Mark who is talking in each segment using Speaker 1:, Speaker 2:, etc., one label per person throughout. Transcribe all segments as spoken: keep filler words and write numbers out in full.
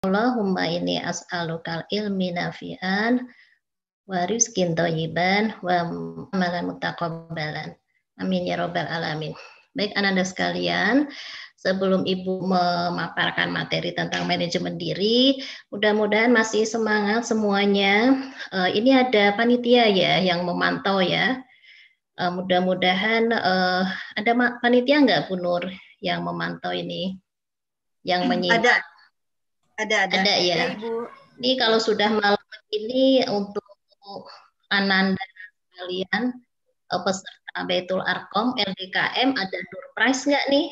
Speaker 1: Allahumma inni as'alukal ilmi nafi'an wa rizkin thayyiban wa amalan mutaqabbalan. Amin ya rabbal alamin. Baik Ananda sekalian, sebelum Ibu memaparkan materi tentang manajemen diri, mudah-mudahan masih semangat semuanya. Uh, ini ada panitia ya yang memantau ya. Uh, mudah-mudahan uh, ada panitia nggak Bu Nur yang memantau ini, yang menyimak?
Speaker 2: Ada, ada, ada.
Speaker 1: Ada ya.
Speaker 2: Ya, Ibu.
Speaker 1: Ini kalau sudah malam ini untuk Ananda sekalian peserta Baitul Arqam L D K M ada door prize nggak nih?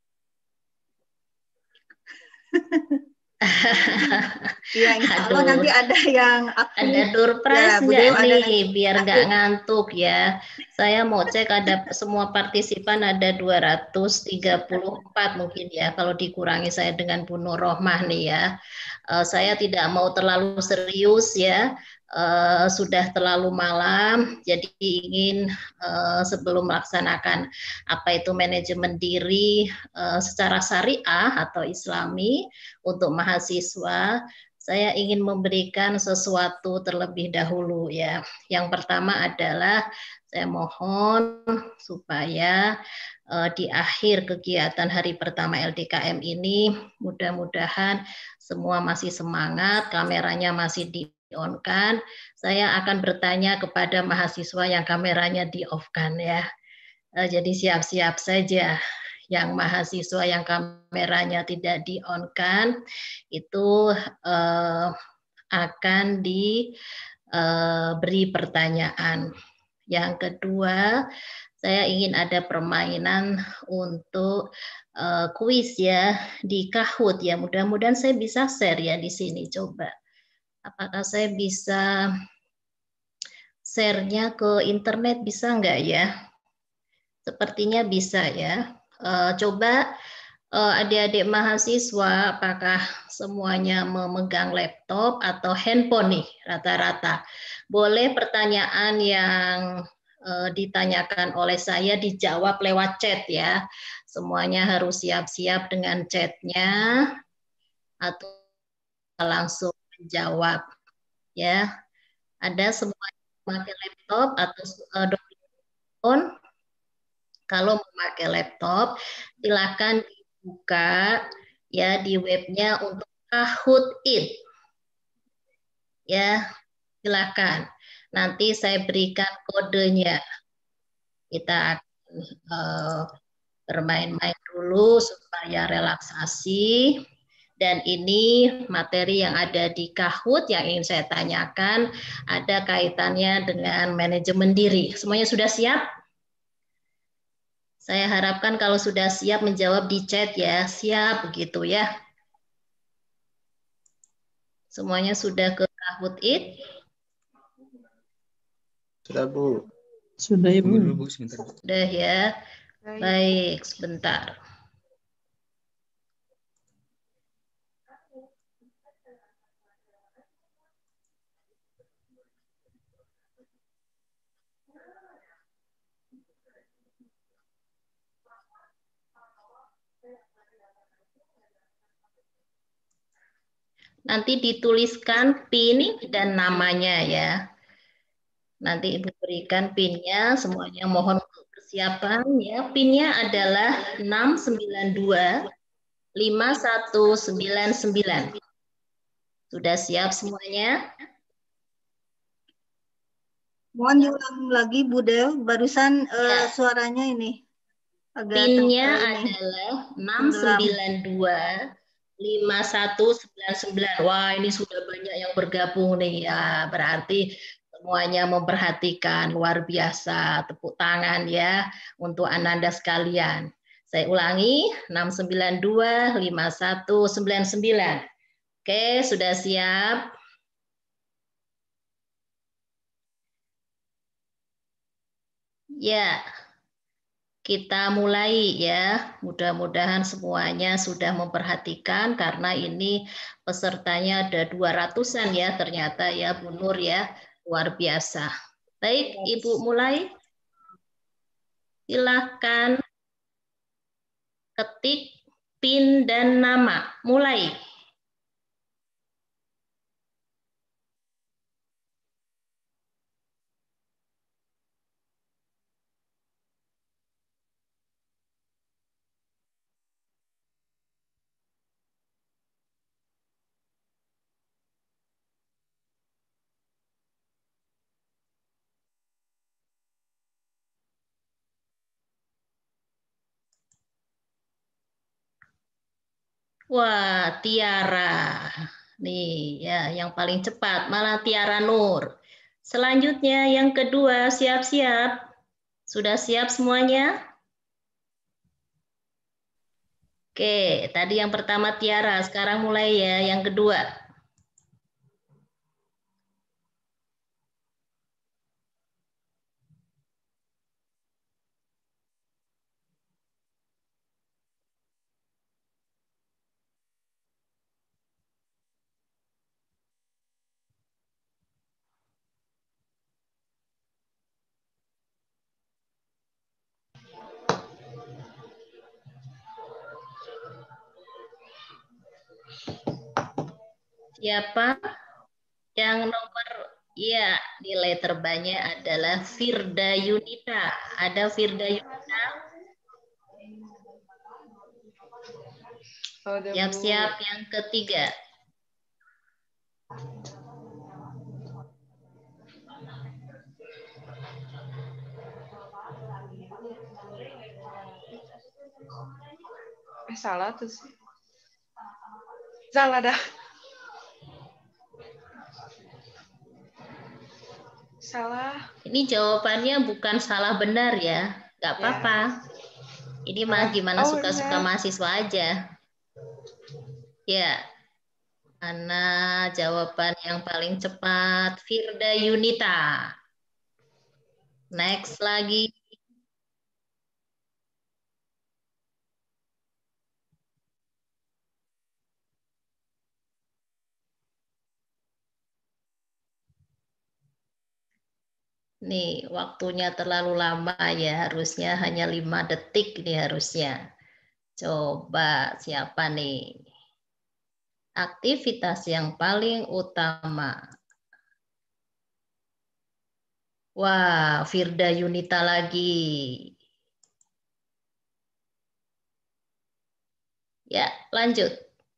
Speaker 2: Iya, insya Allah nanti ada yang aktif.
Speaker 1: Ada door prize
Speaker 2: ya,
Speaker 1: nggak nih biar nggak ngantuk ya. Saya mau cek ada semua partisipan ada dua ratus tiga puluh empat mungkin ya kalau dikurangi saya dengan Bu Nur Rohmah nih ya. Uh, saya tidak mau terlalu serius ya. Uh, sudah terlalu malam, jadi ingin uh, sebelum melaksanakan apa itu manajemen diri uh, secara syariah atau islami untuk mahasiswa, saya ingin memberikan sesuatu terlebih dahulu ya. Yang pertama adalah saya mohon supaya uh, di akhir kegiatan hari pertama L D K M ini mudah-mudahan semua masih semangat, kameranya masih di-on-kan. Saya akan bertanya kepada mahasiswa yang kameranya di-off-kan ya. Uh, jadi siap-siap saja. Yang mahasiswa yang kameranya tidak di-on-kan itu uh, akan diberi uh, pertanyaan. Yang kedua, saya ingin ada permainan untuk uh, kuis ya di Kahoot ya. Mudah-mudahan saya bisa share ya di sini. Coba, apakah saya bisa share-nya ke internet bisa nggak ya? Sepertinya bisa ya. Uh, coba uh, adik-adik mahasiswa, apakah semuanya memegang laptop atau handphone nih rata-rata? Boleh pertanyaan yang uh, ditanyakan oleh saya dijawab lewat chat ya. Semuanya harus siap-siap dengan chatnya atau langsung menjawab ya. Ada semuanya memakai laptop atau uh, phone. Kalau memakai laptop, silakan dibuka ya di webnya untuk Kahoot It. Ya, silakan. Nanti saya berikan kodenya. Kita akan uh, bermain-main dulu supaya relaksasi. Dan ini materi yang ada di Kahoot yang ingin saya tanyakan ada kaitannya dengan manajemen diri. Semuanya sudah siap? Saya harapkan kalau sudah siap menjawab di chat ya, siap begitu ya. Semuanya sudah ke Kahoot It?
Speaker 3: Sudah Bu.
Speaker 4: Sudah Ibu.
Speaker 3: Bu, sebentar.
Speaker 1: Sudah ya. Baik, sebentar. Nanti dituliskan PIN dan namanya ya. Nanti Ibu berikan PIN-nya, semuanya mohon persiapan ya. PIN-nya adalah enam sembilan dua lima satu sembilan sembilan. Sudah siap semuanya?
Speaker 2: Mohon diulang lagi Bu Del, barusan ya. uh, suaranya ini.
Speaker 1: PIN-nya adalah enam sembilan dua lima satu sembilan sembilan. Wah, ini sudah banyak yang bergabung nih ya. Berarti semuanya memperhatikan, luar biasa. Tepuk tangan ya untuk Ananda sekalian. Saya ulangi, enam sembilan dua lima satu sembilan sembilan. Oke, sudah siap? Ya. Kita mulai ya, mudah-mudahan semuanya sudah memperhatikan karena ini pesertanya ada dua ratusan ya ternyata ya Bu Nur ya, luar biasa. Baik, Ibu mulai. Silahkan ketik PIN dan nama, mulai. Wah, Tiara. Nih, ya, yang paling cepat malah Tiara Nur. Selanjutnya yang kedua, siap-siap. Sudah siap semuanya? Oke, tadi yang pertama Tiara, sekarang mulai ya yang kedua. Siapa yang nomor, ya, nilai terbanyak adalah Firda Yunita. Ada Firda Yunita? Siap-siap yang ketiga.
Speaker 3: Eh, salah tuh sih. Salah dah. Salah.
Speaker 1: Ini jawabannya bukan salah benar ya. Nggak apa-apa. Ini mah gimana
Speaker 3: Oh,
Speaker 1: suka-suka
Speaker 3: benar.
Speaker 1: mahasiswa aja. Ya. Mana jawaban yang paling cepat? Firda Yunita. Next lagi. Nih, waktunya terlalu lama ya. Harusnya hanya lima detik ini harusnya. Coba siapa nih? Aktivitas yang paling utama. Wah, Firda Yunita lagi. Ya, lanjut.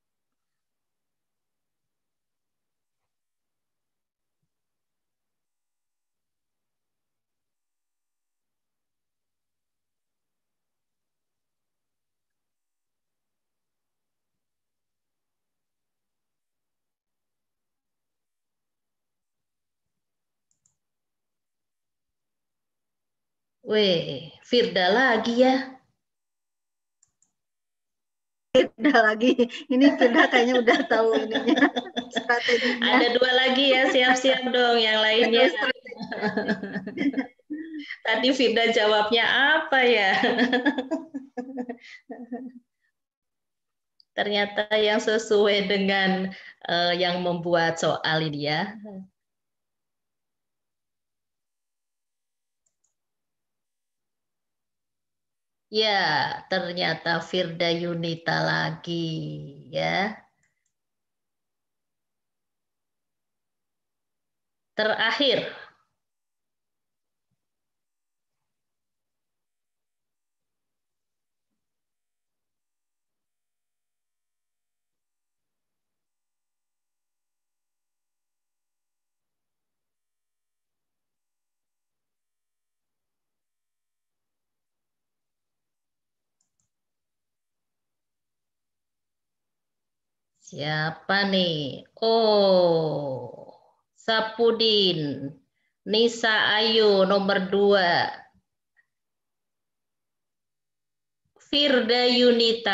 Speaker 1: Weh, Firda lagi ya.
Speaker 2: Firda lagi. Ini Firda kayaknya udah tahu ininya, strateginya.
Speaker 1: Ada dua lagi ya, siap-siap dong yang lainnya. Tadi Firda jawabnya apa ya? Ternyata yang sesuai dengan uh, yang membuat soal ini ya. Ya, ternyata Firda Yunita lagi ya. Terakhir. Siapa nih? Oh, Sapudin. Nisa Ayu nomor dua. Firda Yunita.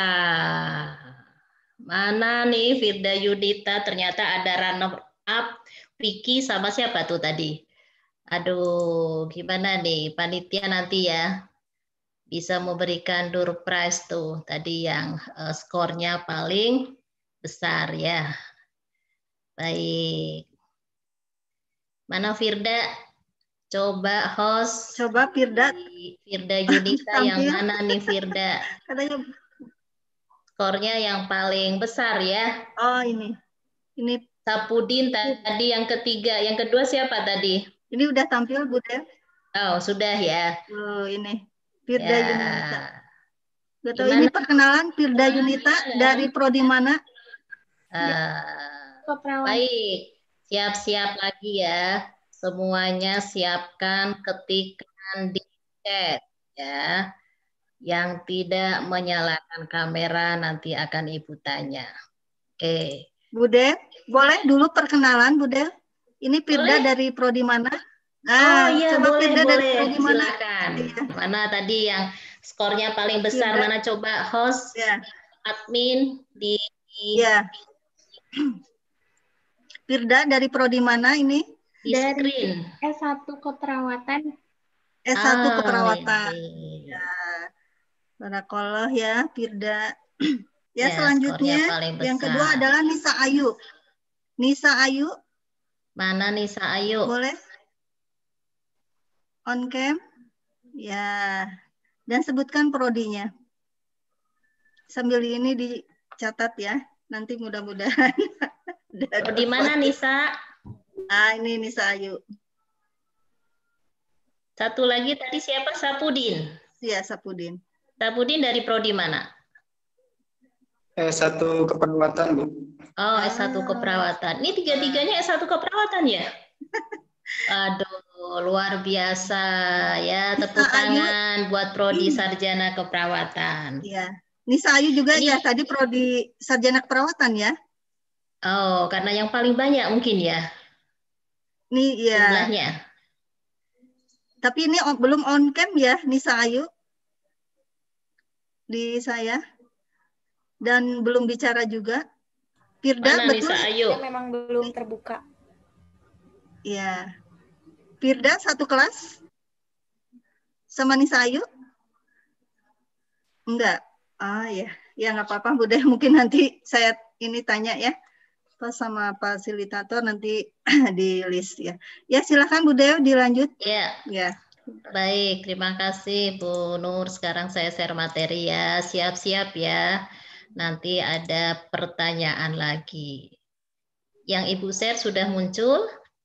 Speaker 1: Mana nih Firda Yunita? Ternyata ada runner up. Vicky sama siapa tuh tadi? Aduh, gimana nih panitia nanti ya? Bisa memberikan door prize tuh. Tadi yang uh, skornya paling besar ya. Baik. Mana Firda? Coba host.
Speaker 2: Coba Firda.
Speaker 1: Firda Yunita yang mana nih Firda?
Speaker 2: Katanya
Speaker 1: skornya yang paling besar ya.
Speaker 2: Oh, ini. Ini
Speaker 1: Sapudin tadi yang ketiga. Yang kedua siapa tadi?
Speaker 2: Ini udah tampil, Bu Del?
Speaker 1: Oh, sudah ya.
Speaker 2: Oh, ini Firda
Speaker 1: ya.
Speaker 2: Yunita. Gak tahu ini perkenalan Firda Yunita dari prodi mana?
Speaker 1: Uh, baik, siap-siap lagi ya. Semuanya siapkan, ketikkan di chat ya. Yang tidak menyalakan kamera nanti akan Ibu tanya. Oke.
Speaker 2: Bude, boleh dulu perkenalan, Bude? Ini Firda
Speaker 1: Boleh?
Speaker 2: dari prodi mana?
Speaker 1: Oh
Speaker 2: Ah,
Speaker 1: iya,
Speaker 2: coba
Speaker 1: boleh,
Speaker 2: Firda dari
Speaker 1: boleh.
Speaker 2: prodi mana?
Speaker 1: Silakan.
Speaker 2: Iya,
Speaker 1: Mana tadi yang skornya paling besar?
Speaker 2: Firda.
Speaker 1: Mana coba host,
Speaker 2: Ya,
Speaker 1: admin di
Speaker 2: ya. Firda dari prodi mana ini?
Speaker 1: di
Speaker 4: Dari
Speaker 1: screen.
Speaker 4: S satu keperawatan.
Speaker 2: S satu
Speaker 1: Ah,
Speaker 2: keperawatan.
Speaker 1: ini.
Speaker 2: Ya, barakallah ya, Firda. Ya,
Speaker 1: Ya,
Speaker 2: selanjutnya
Speaker 1: skornya paling
Speaker 2: yang kedua
Speaker 1: besar.
Speaker 2: adalah Nisa Ayu. Nisa Ayu,
Speaker 1: Mana Nisa Ayu?
Speaker 2: boleh? On cam? Ya, dan sebutkan prodinya. Sambil ini dicatat ya, nanti mudah-mudahan.
Speaker 1: Di mana Nisa?
Speaker 2: Ah, ini Nisa Ayu.
Speaker 1: Satu lagi tadi siapa? Sapudin.
Speaker 2: Iya, Sapudin.
Speaker 1: Sapudin dari prodi mana?
Speaker 5: S satu keperawatan, Bu.
Speaker 1: Oh, S satu keperawatan. Ini tiga-tiganya S satu keperawatan ya? Aduh, luar biasa ya. Tepuk
Speaker 2: Nisa
Speaker 1: tangan
Speaker 2: Ayu.
Speaker 1: buat prodi sarjana keperawatan.
Speaker 2: Iya. Nisa Ayu juga
Speaker 1: Ini,
Speaker 2: ya, tadi prodi sarjana keperawatan ya?
Speaker 1: Oh, karena yang paling banyak mungkin ya?
Speaker 2: Nih ya.
Speaker 1: Jumlahnya.
Speaker 2: Tapi ini on, belum on cam ya, Nisa Ayu. Di saya. Dan belum bicara juga. Firda,
Speaker 1: Mana
Speaker 2: betul?
Speaker 1: Nisa Ayu?
Speaker 4: Ya, memang belum terbuka.
Speaker 2: Iya. Firda satu kelas sama Nisa Ayu? Enggak. Ah ya, ya nggak apa-apa, Bude. Mungkin nanti saya ini tanya ya, pas sama fasilitator nanti di list ya. Ya silakan Bude, dilanjut.
Speaker 1: Ya.
Speaker 2: Ya.
Speaker 1: Baik, terima kasih Bu Nur. Sekarang saya share materi ya. Siap-siap ya. Nanti ada pertanyaan lagi. Yang Ibu share sudah muncul?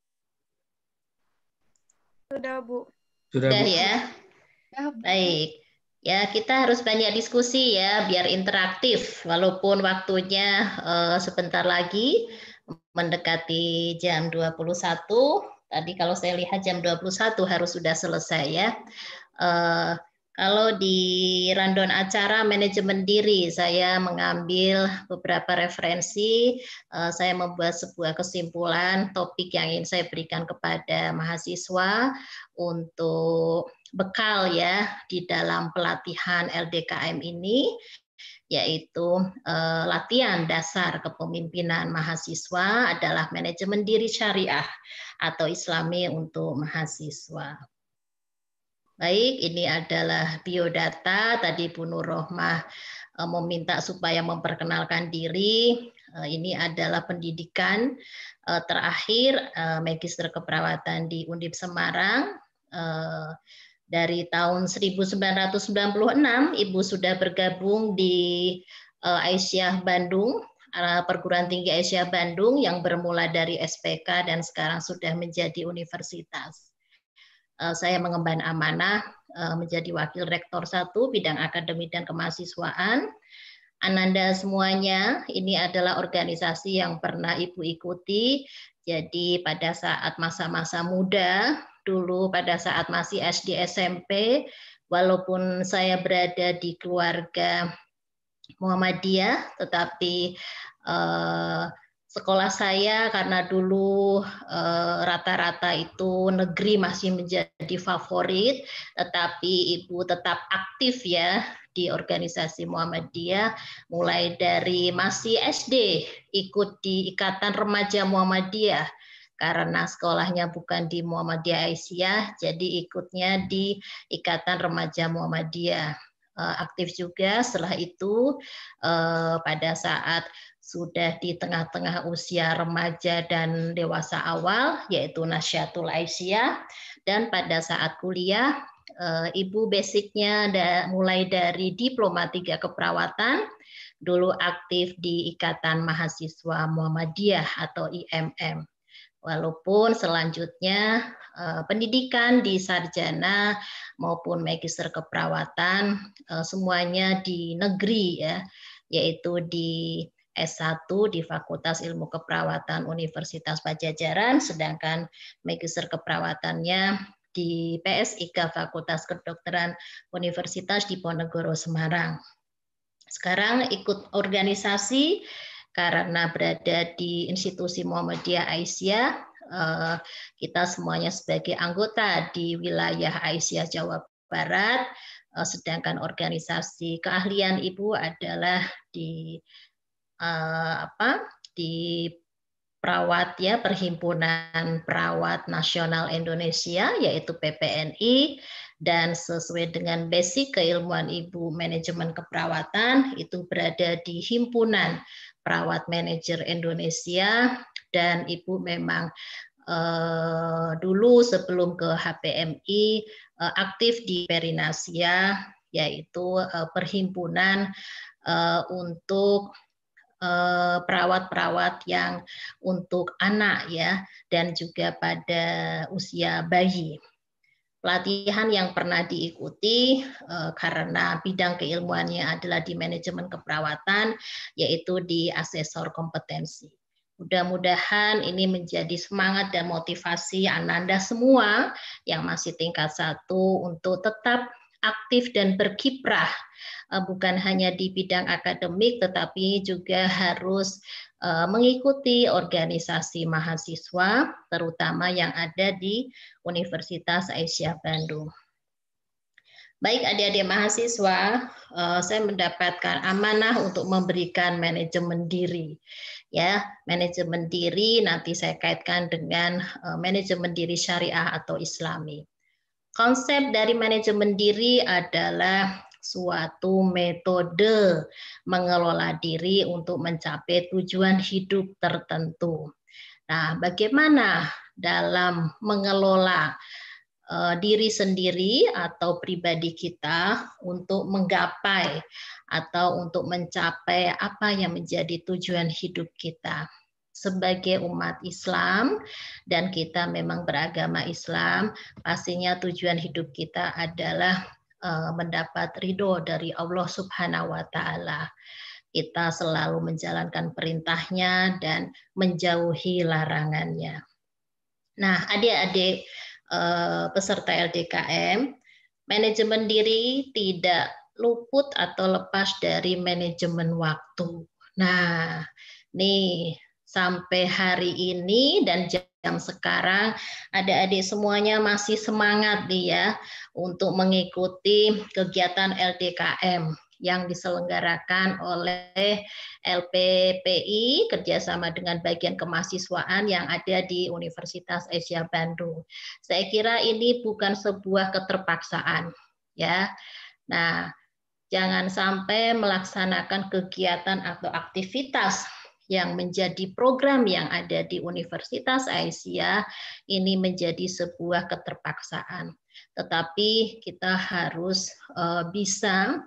Speaker 4: Sudah, Bu.
Speaker 5: Sudah,
Speaker 1: Sudah
Speaker 5: Bu.
Speaker 1: ya. Baik. Ya, kita harus banyak diskusi ya, biar interaktif. Walaupun waktunya eh, sebentar lagi mendekati jam dua puluh satu. Tadi kalau saya lihat jam dua puluh satu harus sudah selesai ya. Eh, kalau di rundown acara manajemen diri, saya mengambil beberapa referensi. Eh, saya membuat sebuah kesimpulan topik yang ingin saya berikan kepada mahasiswa untuk bekal ya di dalam pelatihan L D K M ini, yaitu eh, latihan dasar kepemimpinan mahasiswa adalah manajemen diri syariah atau Islami untuk mahasiswa. Baik, ini adalah biodata. Tadi Bu Nur Rohmah eh, meminta supaya memperkenalkan diri. Eh, ini adalah pendidikan eh, terakhir eh, Magister Keperawatan di Undip Semarang. Eh, Dari tahun seribu sembilan ratus sembilan puluh enam, Ibu sudah bergabung di uh, Aisyah Bandung, uh, Perguruan Tinggi Aisyah Bandung yang bermula dari S P K dan sekarang sudah menjadi universitas. Uh, saya mengemban amanah uh, menjadi Wakil Rektor satu Bidang Akademik dan Kemahasiswaan. Ananda semuanya, ini adalah organisasi yang pernah Ibu ikuti. Jadi pada saat masa-masa muda, dulu pada saat masih S D S M P, walaupun saya berada di keluarga Muhammadiyah, tetapi eh, sekolah saya karena dulu rata-rata eh, itu negeri masih menjadi favorit, tetapi Ibu tetap aktif ya di organisasi Muhammadiyah, mulai dari masih S D ikut di Ikatan Remaja Muhammadiyah, karena sekolahnya bukan di Muhammadiyah Aisyah, jadi ikutnya di Ikatan Remaja Muhammadiyah. Aktif juga setelah itu pada saat sudah di tengah-tengah usia remaja dan dewasa awal, yaitu Nasyatul Aisyah, dan pada saat kuliah, Ibu basicnya mulai dari diploma tiga keperawatan, dulu aktif di Ikatan Mahasiswa Muhammadiyah atau I M M. Walaupun selanjutnya eh, pendidikan di sarjana maupun magister keperawatan eh, semuanya di negeri ya, yaitu di S satu di Fakultas Ilmu Keperawatan Universitas Padjadjaran, sedangkan magister keperawatannya di P S I K Fakultas Kedokteran Universitas Diponegoro Semarang. Sekarang ikut organisasi karena berada di institusi Muhammadiyah Aisyah, kita semuanya sebagai anggota di wilayah Aisyah Jawa Barat, sedangkan organisasi keahlian Ibu adalah di apa di perawat ya Perhimpunan Perawat Nasional Indonesia yaitu P P N I, dan sesuai dengan basic keilmuan Ibu manajemen keperawatan itu berada di Himpunan Perawat Manajer Indonesia, dan Ibu memang eh, dulu sebelum ke H P M I eh, aktif di Perinasia yaitu eh, perhimpunan eh, untuk perawat-perawat yang untuk anak ya, dan juga pada usia bayi. Pelatihan yang pernah diikuti karena bidang keilmuannya adalah di manajemen keperawatan, yaitu di asesor kompetensi. Mudah-mudahan ini menjadi semangat dan motivasi Ananda semua yang masih tingkat satu untuk tetap aktif dan berkiprah, bukan hanya di bidang akademik, tetapi juga harus mengikuti organisasi mahasiswa, terutama yang ada di Universitas Aisyah Bandung. Baik adik-adik mahasiswa, saya mendapatkan amanah untuk memberikan manajemen diri. Ya, manajemen diri nanti saya kaitkan dengan manajemen diri syariah atau Islami. Konsep dari manajemen diri adalah suatu metode mengelola diri untuk mencapai tujuan hidup tertentu. Nah, bagaimana dalam mengelola uh, diri sendiri atau pribadi kita untuk menggapai atau untuk mencapai apa yang menjadi tujuan hidup kita? Sebagai umat Islam dan kita memang beragama Islam, pastinya tujuan hidup kita adalah uh, mendapat ridho dari Allah Subhanahu wa Ta'ala. Kita selalu menjalankan perintahnya dan menjauhi larangannya. Nah, adik-adik uh, peserta L D K M, manajemen diri tidak luput atau lepas dari manajemen waktu. Nah, nih sampai hari ini dan jam sekarang adik-adik semuanya masih semangat nih ya untuk mengikuti kegiatan L D K M yang diselenggarakan oleh L P P I kerjasama dengan bagian kemahasiswaan yang ada di Universitas Aisyah Bandung. Saya kira ini bukan sebuah keterpaksaan ya. Nah, jangan sampai melaksanakan kegiatan atau aktivitas yang menjadi program yang ada di Universitas Aisyah ini menjadi sebuah keterpaksaan. Tetapi kita harus uh, bisa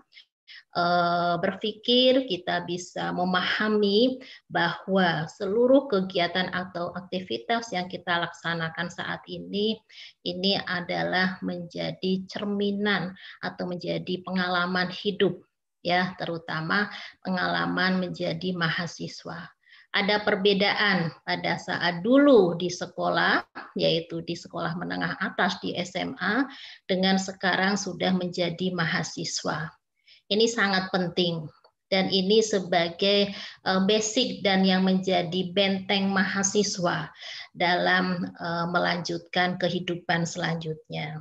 Speaker 1: uh, berpikir, kita bisa memahami bahwa seluruh kegiatan atau aktivitas yang kita laksanakan saat ini, ini adalah menjadi cerminan atau menjadi pengalaman hidup, ya, terutama pengalaman menjadi mahasiswa. Ada perbedaan pada saat dulu di sekolah, yaitu di sekolah menengah atas di S M A, dengan sekarang sudah menjadi mahasiswa. Ini sangat penting, dan ini sebagai basic dan yang menjadi benteng mahasiswa dalam melanjutkan kehidupan selanjutnya.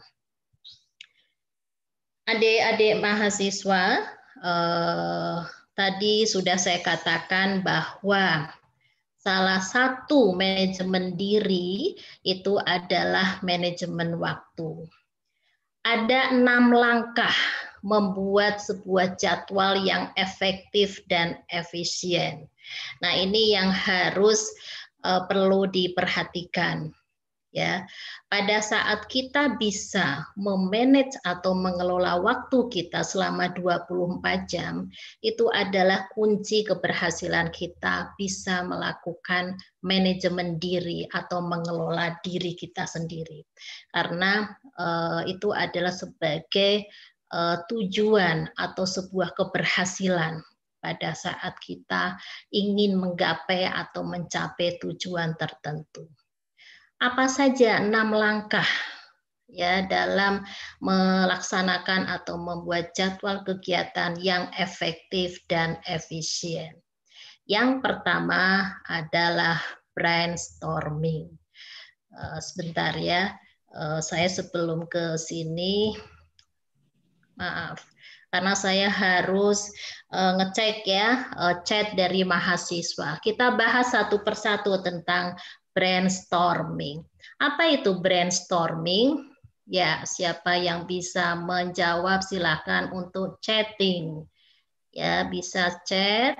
Speaker 1: Adik-adik mahasiswa, eh, tadi sudah saya katakan bahwa salah satu manajemen diri itu adalah manajemen waktu. Ada enam langkah membuat sebuah jadwal yang efektif dan efisien. Nah, ini yang harus uh, perlu diperhatikan. Ya, pada saat kita bisa memanage atau mengelola waktu kita selama dua puluh empat jam, itu adalah kunci keberhasilan kita bisa melakukan manajemen diri atau mengelola diri kita sendiri. Karena uh, itu adalah sebagai uh, tujuan atau sebuah keberhasilan pada saat kita ingin menggapai atau mencapai tujuan tertentu. Apa saja enam langkah ya dalam melaksanakan atau membuat jadwal kegiatan yang efektif dan efisien. Yang pertama adalah brainstorming. Uh, sebentar ya, uh, saya sebelum ke sini, maaf, karena saya harus uh, ngecek ya uh, chat dari mahasiswa. Kita bahas satu persatu tentang brainstorming. Apa itu brainstorming? Ya, siapa yang bisa menjawab silakan untuk chatting. Ya, bisa chat.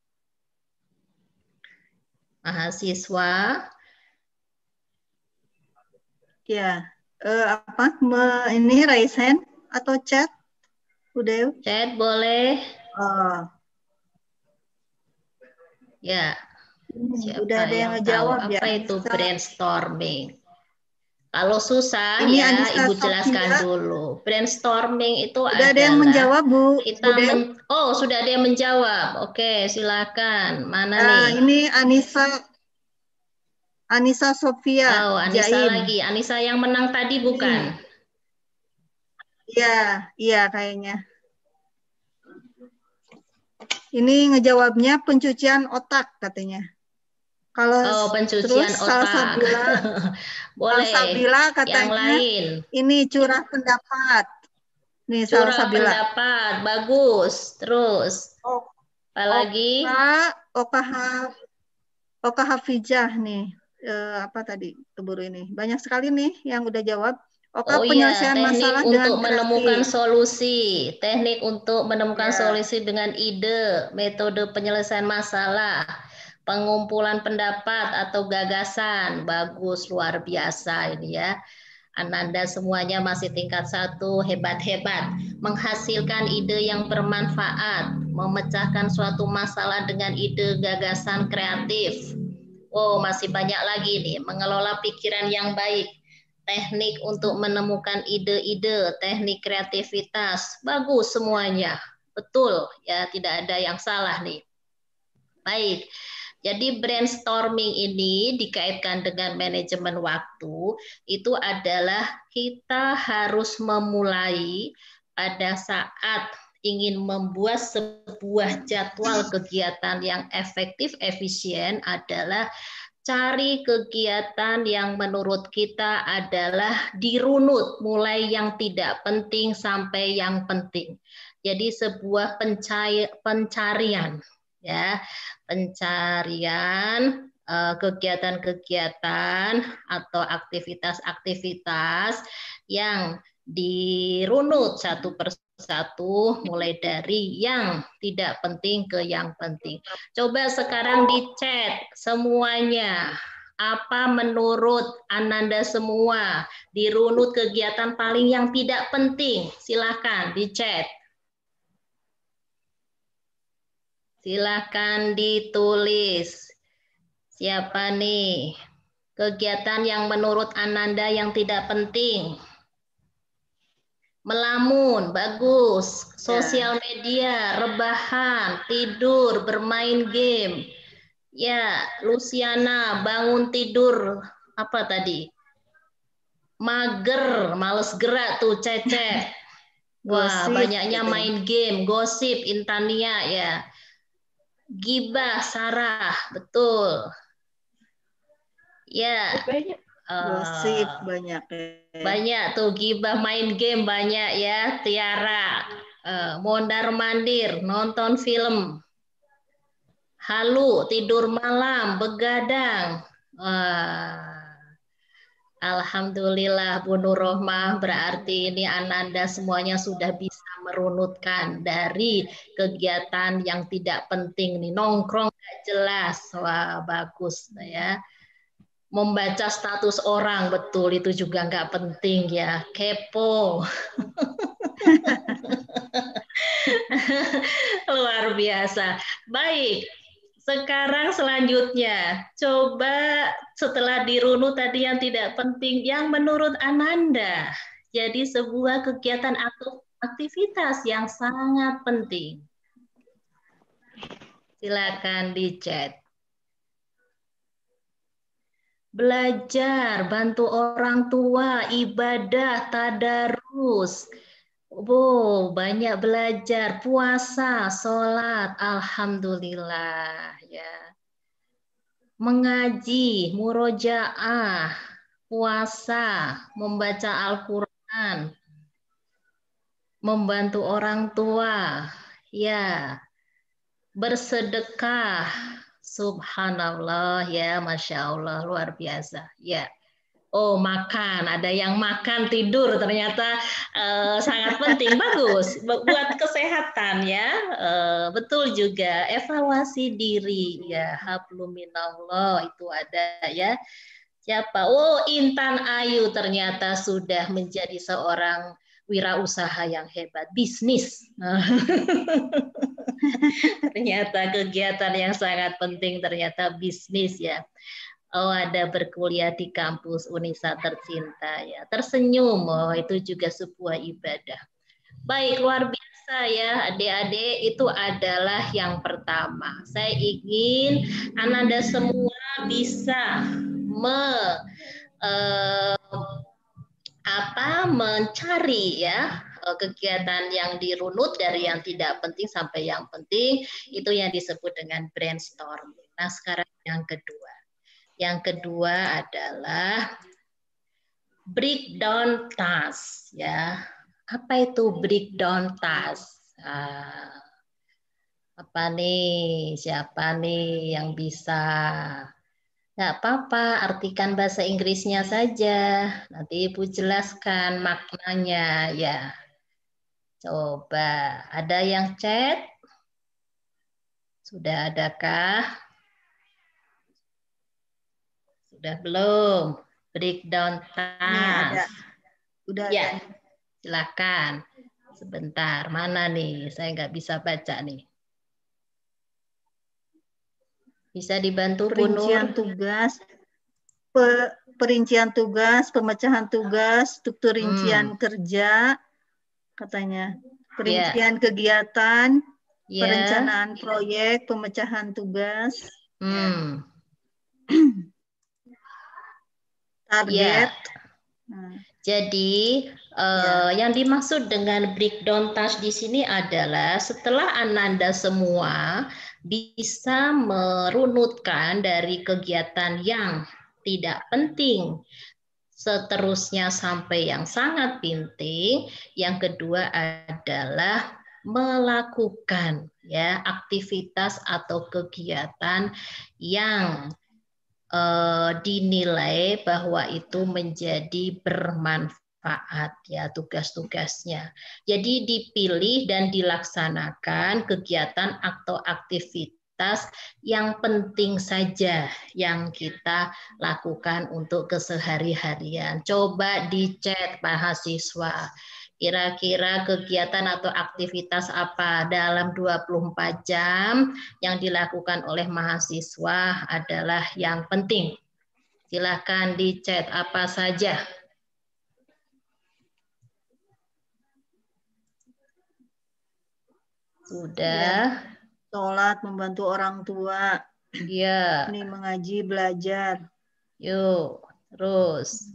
Speaker 1: Mahasiswa.
Speaker 2: Ya, eh, apa? Me, ini raise hand atau chat? Udah?
Speaker 1: Chat boleh.
Speaker 2: Oh.
Speaker 1: Ya.
Speaker 2: Hmm,
Speaker 1: Siapa
Speaker 2: udah ada yang
Speaker 1: yang
Speaker 2: ngejawab
Speaker 1: tahu
Speaker 2: ya?
Speaker 1: apa itu
Speaker 2: Anissa.
Speaker 1: brainstorming? Kalau susah
Speaker 2: Ini
Speaker 1: ya,
Speaker 2: Anissa
Speaker 1: Ibu jelaskan
Speaker 2: Sofia.
Speaker 1: dulu. Brainstorming itu
Speaker 2: Udah
Speaker 1: adalah
Speaker 2: ada yang menjawab, Bu.
Speaker 1: kita
Speaker 2: Bu
Speaker 1: men oh sudah ada yang menjawab. Oke, silakan. Mana
Speaker 2: uh,
Speaker 1: nih?
Speaker 2: Ini Anissa Anissa Sofia.
Speaker 1: Oh, Anissa
Speaker 2: Jaim.
Speaker 1: lagi. Anissa yang menang tadi bukan?
Speaker 2: Iya, iya kayaknya. Ini ngejawabnya pencucian otak katanya. Kalau
Speaker 1: oh, pencucian
Speaker 2: terus
Speaker 1: otak.
Speaker 2: Salsabila,
Speaker 1: Boleh.
Speaker 2: Salsabila katanya
Speaker 1: yang lain.
Speaker 2: ini curah pendapat. Nih
Speaker 1: Curah
Speaker 2: Salsabila.
Speaker 1: pendapat, bagus. Terus.
Speaker 2: Oh,
Speaker 1: Apalagi?
Speaker 2: Oka, Oka, Oka Hafijah nih. Eh, apa tadi keburu ini? Banyak sekali nih yang udah jawab. Oka
Speaker 1: Oh iya,
Speaker 2: penyelesaian
Speaker 1: teknik
Speaker 2: masalah
Speaker 1: untuk
Speaker 2: dengan
Speaker 1: menemukan
Speaker 2: kreatif.
Speaker 1: solusi. Teknik untuk menemukan
Speaker 2: Ya.
Speaker 1: solusi dengan ide, metode penyelesaian masalah, pengumpulan pendapat atau gagasan. Bagus, luar biasa ini ya. Ananda semuanya masih tingkat satu, hebat-hebat. Menghasilkan ide yang bermanfaat, memecahkan suatu masalah dengan ide gagasan kreatif. Oh, masih banyak lagi nih, mengelola pikiran yang baik. Teknik untuk menemukan ide-ide, teknik kreativitas, bagus semuanya. Betul, ya tidak ada yang salah nih. Baik, jadi brainstorming ini dikaitkan dengan manajemen waktu, itu adalah kita harus memulai pada saat ingin membuat sebuah jadwal kegiatan yang efektif, efisien adalah cari kegiatan yang menurut kita adalah dirunut, mulai yang tidak penting sampai yang penting. Jadi sebuah pencari, pencarian, ya, pencarian kegiatan-kegiatan atau aktivitas-aktivitas yang dirunut satu persatu, mulai dari yang tidak penting ke yang penting. Coba sekarang di chat semuanya. Apa menurut Ananda semua dirunut kegiatan paling yang tidak penting? Silakan di chat. Silakan ditulis. Siapa nih? Kegiatan yang menurut Ananda yang tidak penting. Melamun, bagus. Sosial media, rebahan, tidur, bermain game. Ya, Luciana, bangun tidur. Apa tadi? Mager, males gerak tuh, Cece. Wah,
Speaker 2: Gosip,
Speaker 1: banyaknya
Speaker 2: katanya.
Speaker 1: main game, gosip, Intania ya. Gibah, Sarah, betul. Ya.
Speaker 3: Banyak.
Speaker 2: Gosip
Speaker 1: Uh,
Speaker 2: banyak.
Speaker 1: Banyak tuh gibah, main game banyak ya. Tiara, uh, mondar mandir, nonton film. Halu, tidur malam, begadang. Wah. Alhamdulillah Bu Nur Rohmah, berarti ini Ananda semuanya sudah bisa merunutkan dari kegiatan yang tidak penting nih, nongkrong gak jelas. Wah, bagus ya. Membaca status orang, betul, itu juga nggak penting ya. Kepo. Luar biasa. Baik. Sekarang selanjutnya, coba setelah dirunut tadi yang tidak penting, yang menurut Ananda jadi sebuah kegiatan atau aktivitas yang sangat penting. Silakan di chat. belajar, bantu orang tua, ibadah, tadarus. Oh, banyak belajar, puasa, sholat, alhamdulillah ya. Mengaji, murojaah, puasa, membaca Al-Quran, membantu orang tua, ya, bersedekah, subhanallah ya, masya Allah, luar biasa, ya. Oh, makan, ada yang makan tidur ternyata eh, sangat penting, bagus buat kesehatan ya, eh, betul juga, evaluasi diri ya, habluminallah itu ada ya. Siapa? Oh, Intan Ayu ternyata sudah menjadi seorang wirausaha yang hebat, bisnis. Ternyata kegiatan yang sangat penting, ternyata bisnis ya. Oh, ada berkuliah di kampus Unisa tercinta ya. Tersenyum, oh itu juga sebuah ibadah. Baik, luar biasa ya adik-adik, itu adalah yang pertama. Saya ingin Ananda semua bisa me, eh, apa, mencari ya kegiatan yang dirunut dari yang tidak penting sampai yang penting, itu yang disebut dengan brainstorming. Nah, sekarang yang kedua. Yang kedua adalah breakdown task ya. Apa itu breakdown task? Nah, apa nih? Siapa nih yang bisa? Nggak apa-apa, artikan bahasa Inggrisnya saja. Nanti Ibu jelaskan maknanya ya. Coba, ada yang chat? Sudah adakah? Sudah belum? Breakdown task.
Speaker 2: Nih ada. Udah
Speaker 1: ya,
Speaker 2: ada.
Speaker 1: silakan. Sebentar, mana nih? Saya nggak bisa baca nih. Bisa dibantu Bu Nur?
Speaker 2: Perincian tugas, pe, perincian tugas, pemecahan tugas, struktur rincian
Speaker 1: Hmm.
Speaker 2: kerja, katanya. Perincian
Speaker 1: Ya.
Speaker 2: kegiatan,
Speaker 1: Ya.
Speaker 2: perencanaan proyek, pemecahan tugas.
Speaker 1: Hmm.
Speaker 2: Target.
Speaker 1: Ya.
Speaker 2: Nah,
Speaker 1: Jadi eh, yang dimaksud dengan breakdown task di sini adalah setelah Ananda semua bisa merunutkan dari kegiatan yang tidak penting, seterusnya sampai yang sangat penting. Yang kedua adalah melakukan ya aktivitas atau kegiatan yang Uh, dinilai bahwa itu menjadi bermanfaat ya tugas-tugasnya. Jadi dipilih dan dilaksanakan kegiatan atau aktivitas yang penting saja yang kita lakukan untuk kesehari-harian. Coba dicek mahasiswa. Kira-kira kegiatan atau aktivitas apa dalam dua puluh empat jam yang dilakukan oleh mahasiswa adalah yang penting. Silahkan dicet apa saja. Sudah.
Speaker 2: Ya, sholat, membantu orang tua.
Speaker 1: Ya.
Speaker 2: Ini mengaji, belajar.
Speaker 1: Yuk, terus.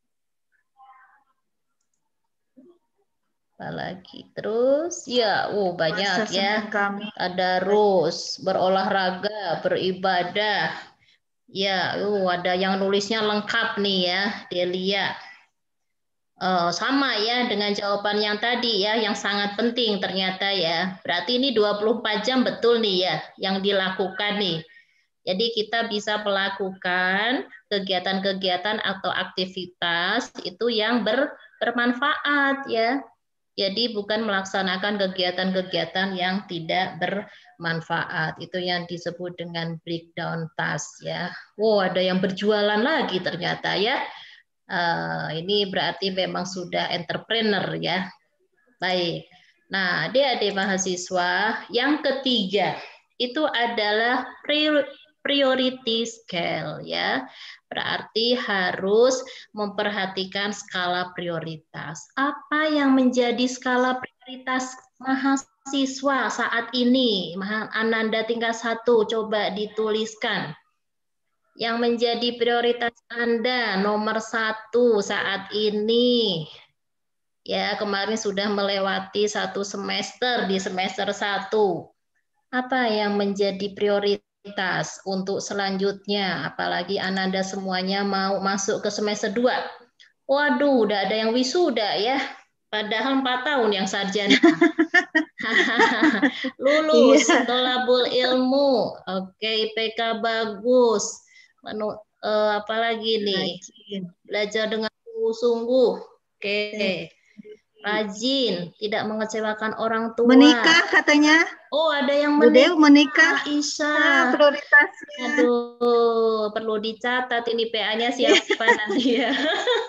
Speaker 1: Apalagi terus ya, oh banyak ya.
Speaker 2: Kami.
Speaker 1: Tadarus, berolahraga, beribadah. Ya, uh, ada yang nulisnya lengkap nih ya, Delia. Uh, sama ya dengan jawaban yang tadi ya, yang sangat penting ternyata ya. Berarti ini dua puluh empat jam betul nih ya, yang dilakukan nih. Jadi kita bisa melakukan kegiatan-kegiatan atau aktivitas itu yang ber, bermanfaat ya. Jadi bukan melaksanakan kegiatan-kegiatan yang tidak bermanfaat. Itu yang disebut dengan breakdown task ya. Wow, ada yang berjualan lagi ternyata ya. Uh, ini berarti memang sudah entrepreneur ya. Baik. Nah, adik-adik mahasiswa, yang ketiga itu adalah priority scale ya. Berarti harus memperhatikan skala prioritas. Apa yang menjadi skala prioritas mahasiswa saat ini? Ananda tingkat satu, coba dituliskan. Yang menjadi prioritas Anda nomor satu saat ini. Ya, kemarin sudah melewati satu semester di semester satu. Apa yang menjadi prioritas untuk selanjutnya? Apalagi Ananda semuanya mau masuk ke semester dua. Waduh, udah ada yang wisuda ya. Padahal empat tahun yang sarjana. Lulus,
Speaker 2: Iya.
Speaker 1: tolabul ilmu. Oke, I P K bagus. Menu, eh, apalagi nih?
Speaker 2: Rajin.
Speaker 1: Belajar dengan sungguh-sungguh. Oke.
Speaker 2: Eh,
Speaker 1: Rajin, tidak mengecewakan orang tua.
Speaker 2: Menikah katanya.
Speaker 1: Oh, ada yang
Speaker 2: Bu Dew
Speaker 1: menikah.
Speaker 2: menikah.
Speaker 1: Isya.
Speaker 2: Ah, prioritasnya.
Speaker 1: Aduh, perlu dicatat ini P A-nya siapa nanti ya.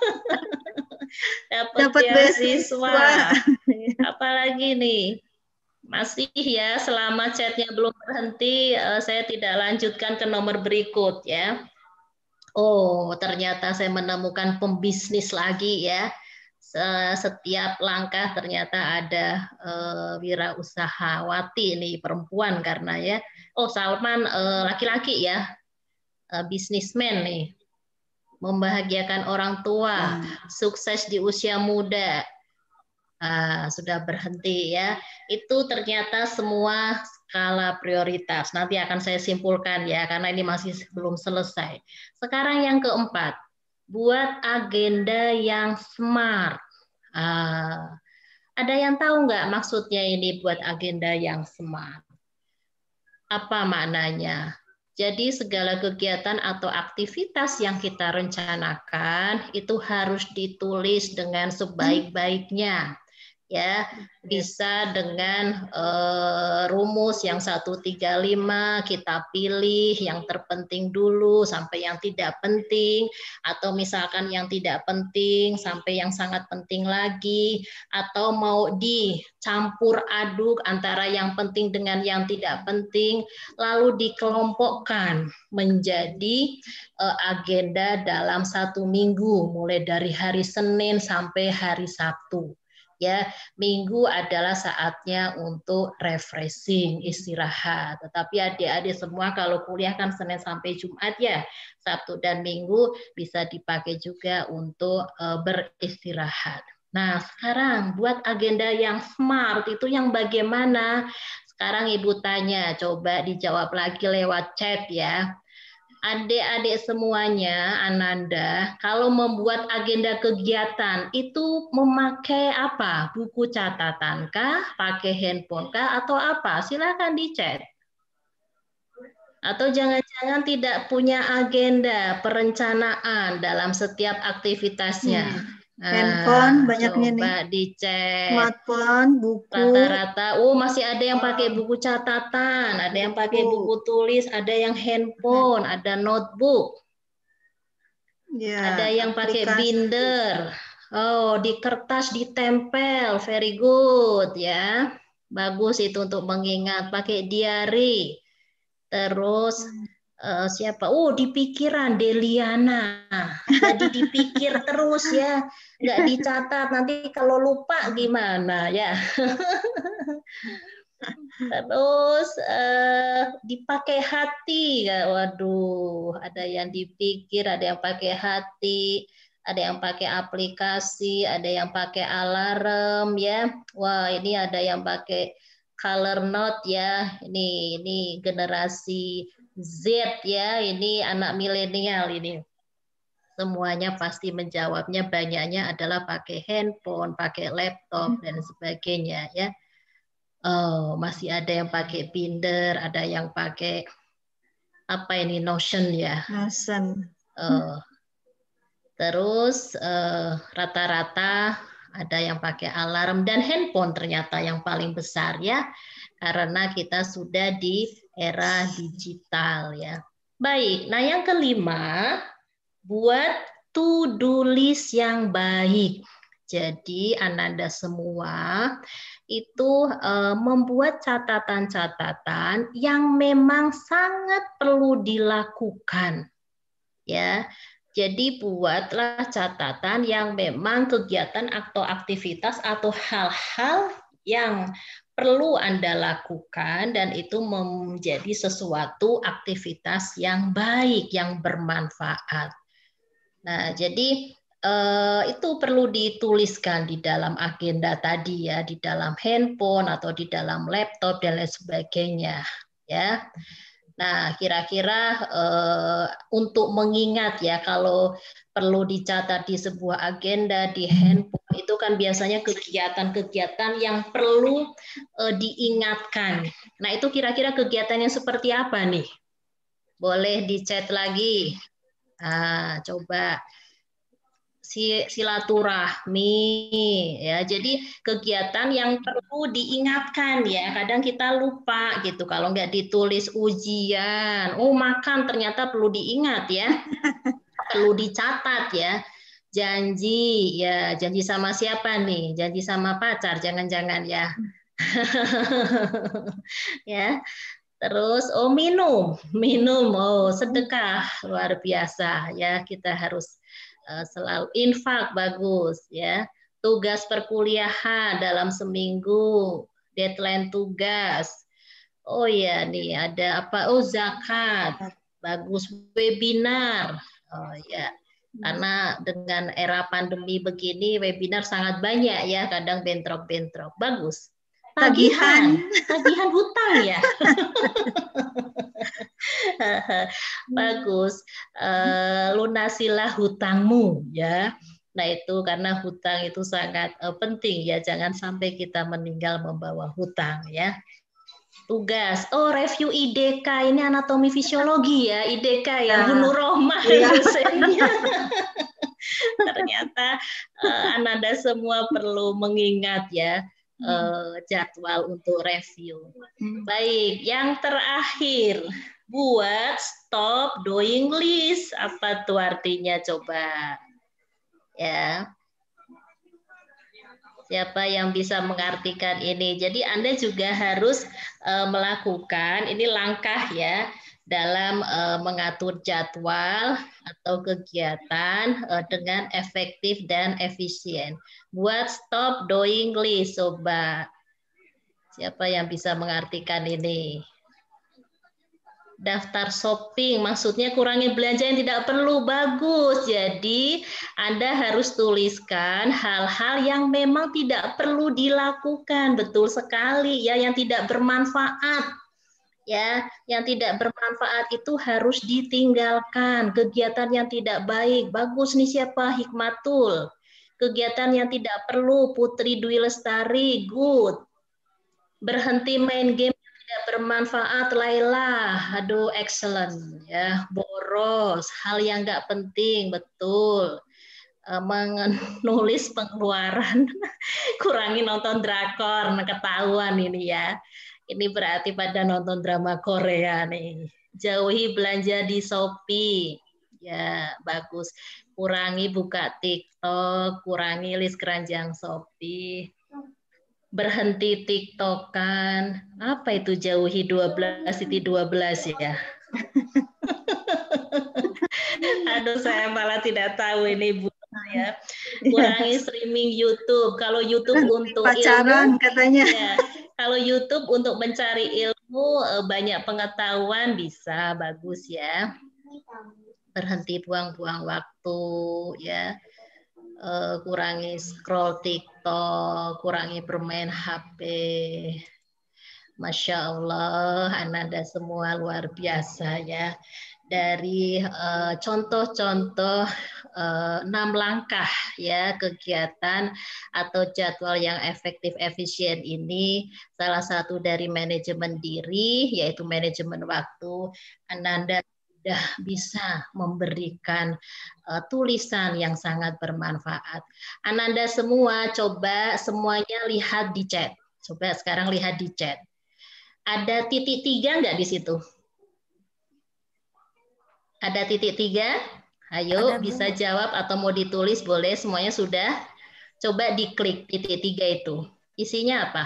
Speaker 1: Dapat
Speaker 2: Dapat
Speaker 1: beasiswa.
Speaker 2: beasiswa.
Speaker 1: Apalagi nih? Masih ya, selama chatnya belum berhenti, eh, saya tidak lanjutkan ke nomor berikut ya. Oh, ternyata saya menemukan pembisnis lagi ya. Setiap langkah ternyata ada uh, wirausahawati nih perempuan karena ya. Oh, Salman uh, laki-laki ya, uh, bisnismen nih, membahagiakan orang tua, hmm. sukses di usia muda. Uh, sudah berhenti ya. Itu ternyata semua skala prioritas. Nanti akan saya simpulkan ya, karena ini masih belum selesai. Sekarang yang keempat, buat agenda yang smart. Uh, ada yang tahu nggak maksudnya ini buat agenda yang smart? Apa maknanya? Jadi segala kegiatan atau aktivitas yang kita rencanakan itu harus ditulis dengan sebaik-baiknya. Ya, bisa dengan uh, rumus yang satu tiga lima kita pilih yang terpenting dulu sampai yang tidak penting, atau misalkan yang tidak penting sampai yang sangat penting lagi, atau mau dicampur aduk antara yang penting dengan yang tidak penting, lalu dikelompokkan menjadi uh, agenda dalam satu minggu mulai dari hari Senin sampai hari Sabtu. Ya, minggu adalah saatnya untuk refreshing, istirahat. Tetapi adik-adik semua kalau kuliah kan Senin sampai Jumat ya, Sabtu dan Minggu bisa dipakai juga untuk uh, beristirahat. Nah, sekarang buat agenda yang smart itu yang bagaimana? Sekarang Ibu tanya, coba dijawab lagi lewat chat ya. Adik-adik semuanya, Ananda, kalau membuat agenda kegiatan itu memakai apa? Buku catatan kah? Pakai handphone kah? Atau apa? Silakan di-chat. Atau jangan-jangan tidak punya agenda perencanaan dalam setiap aktivitasnya. Hmm.
Speaker 2: Handphone
Speaker 1: nah,
Speaker 2: banyaknya
Speaker 1: coba
Speaker 2: nih.
Speaker 1: Dicek.
Speaker 2: Smartphone, buku.
Speaker 1: Rata-rata, oh masih ada yang pakai buku catatan, ada yang pakai buku tulis, ada yang handphone, ada notebook, ya, ada yang pakai binder. Oh, di kertas ditempel, very good ya, bagus itu untuk mengingat. Pakai diary, terus. Uh, siapa? Oh, di pikiran Deliana. Jadi dipikir terus ya, nggak dicatat. Nanti kalau lupa gimana ya? Terus uh, dipakai hati. Waduh, ada yang dipikir, ada yang pakai hati, ada yang pakai aplikasi, ada yang pakai alarm ya. Wah, ini ada yang pakai color note ya. Ini ini generasi Z ya, ini anak milenial ini. Semuanya pasti menjawabnya banyaknya adalah pakai handphone, pakai laptop dan sebagainya ya. Oh, masih ada yang pakai binder, ada yang pakai apa ini Notion ya.
Speaker 2: Notion.
Speaker 1: Oh. Terus rata-rata uh, ada yang pakai alarm dan handphone ternyata yang paling besar ya. Karena kita sudah di era digital ya. Baik, nah yang kelima, buat to-do list yang baik. Jadi Ananda semua itu uh, membuat catatan-catatan yang memang sangat perlu dilakukan. Ya, jadi buatlah catatan yang memang kegiatan atau aktivitas atau hal-hal yang perlu Anda lakukan dan itu menjadi sesuatu aktivitas yang baik, yang bermanfaat. Nah, jadi eh, itu perlu dituliskan di dalam agenda tadi ya, di dalam handphone atau di dalam laptop dan lain sebagainya, ya. Nah, kira-kira eh, untuk mengingat ya, kalau perlu dicatat di sebuah agenda di handphone, itu kan biasanya kegiatan-kegiatan yang perlu eh, diingatkan. Nah, itu kira-kira kegiatannya seperti apa nih? Boleh dicat lagi. Nah, coba silaturahmi ya. Jadi kegiatan yang perlu diingatkan ya. Kadang kita lupa gitu kalau nggak ditulis ujian. Oh, makan ternyata perlu diingat ya. Perlu dicatat ya. Janji ya, janji sama siapa nih? Janji sama pacar, jangan-jangan ya. Ya. Terus oh minum, minum, oh sedekah luar biasa ya, kita harus uh, selalu infak bagus ya. Tugas perkuliahan dalam seminggu, deadline tugas. Oh ya nih ada apa? Oh zakat, bagus, webinar. Oh ya. Karena dengan era pandemi begini webinar sangat banyak ya, kadang bentrok-bentrok. Bagus. Tagihan, tagihan hutang ya. Bagus. Uh, lunasilah hutangmu ya. Nah itu karena hutang itu sangat uh, penting ya. Jangan sampai kita meninggal membawa hutang ya. Tugas. Oh review I D K ini anatomi fisiologi ya. I D K ya. Bu Nur Rohmah dosennya. Ternyata uh, Ananda semua perlu mengingat ya. Uh, jadwal untuk review. Baik, yang terakhir buat stop doing list. Apa tuh artinya coba? Ya. Siapa yang bisa mengartikan ini? Jadi Anda juga harus uh, melakukan ini langkah ya dalam uh, mengatur jadwal atau kegiatan uh, dengan efektif dan efisien. Buat stop doing list, coba. Siapa yang bisa mengartikan ini? Daftar shopping, maksudnya kurangi belanja yang tidak perlu. Bagus. Jadi Anda harus tuliskan hal-hal yang memang tidak perlu dilakukan. Betul sekali ya, yang tidak bermanfaat. Ya, yang tidak bermanfaat itu harus ditinggalkan. Kegiatan yang tidak baik. Bagus nih siapa? Hikmatul. Kegiatan yang tidak perlu, Putri Dwi Lestari. Good. Berhenti main game yang tidak bermanfaat, Laila. Aduh, excellent ya. Boros, hal yang nggak penting, betul. Menulis pengeluaran, kurangi nonton drakor, ketahuan ini ya. Ini berarti pada nonton drama Korea nih. Jauhi belanja di Shopee. Ya, bagus. Kurangi buka TikTok, kurangi list keranjang Shopee. Berhenti TikTokan. Apa itu jauhi dua belas titik dua belas ya? Aduh, saya malah tidak tahu ini Bu ya. Kurangi streaming YouTube. Kalau YouTube untuk
Speaker 2: pacaran
Speaker 1: ilmu,
Speaker 2: katanya.
Speaker 1: Ya, kalau YouTube untuk mencari ilmu banyak pengetahuan bisa bagus ya. Berhenti buang-buang waktu ya. Uh, kurangi scroll TikTok, kurangi bermain H P. Masya Allah, Ananda semua luar biasa ya. Dari contoh-contoh uh, enam langkah ya kegiatan atau jadwal yang efektif efisien ini, salah satu dari manajemen diri yaitu manajemen waktu. Ananda sudah bisa memberikan uh, tulisan yang sangat bermanfaat. Ananda semua coba semuanya lihat di chat. Coba sekarang lihat di chat. Ada titik tiga nggak di situ? Ada titik tiga? Ayo, ada, bisa jawab atau mau ditulis boleh. Semuanya sudah. Coba diklik titik tiga itu. Isinya apa?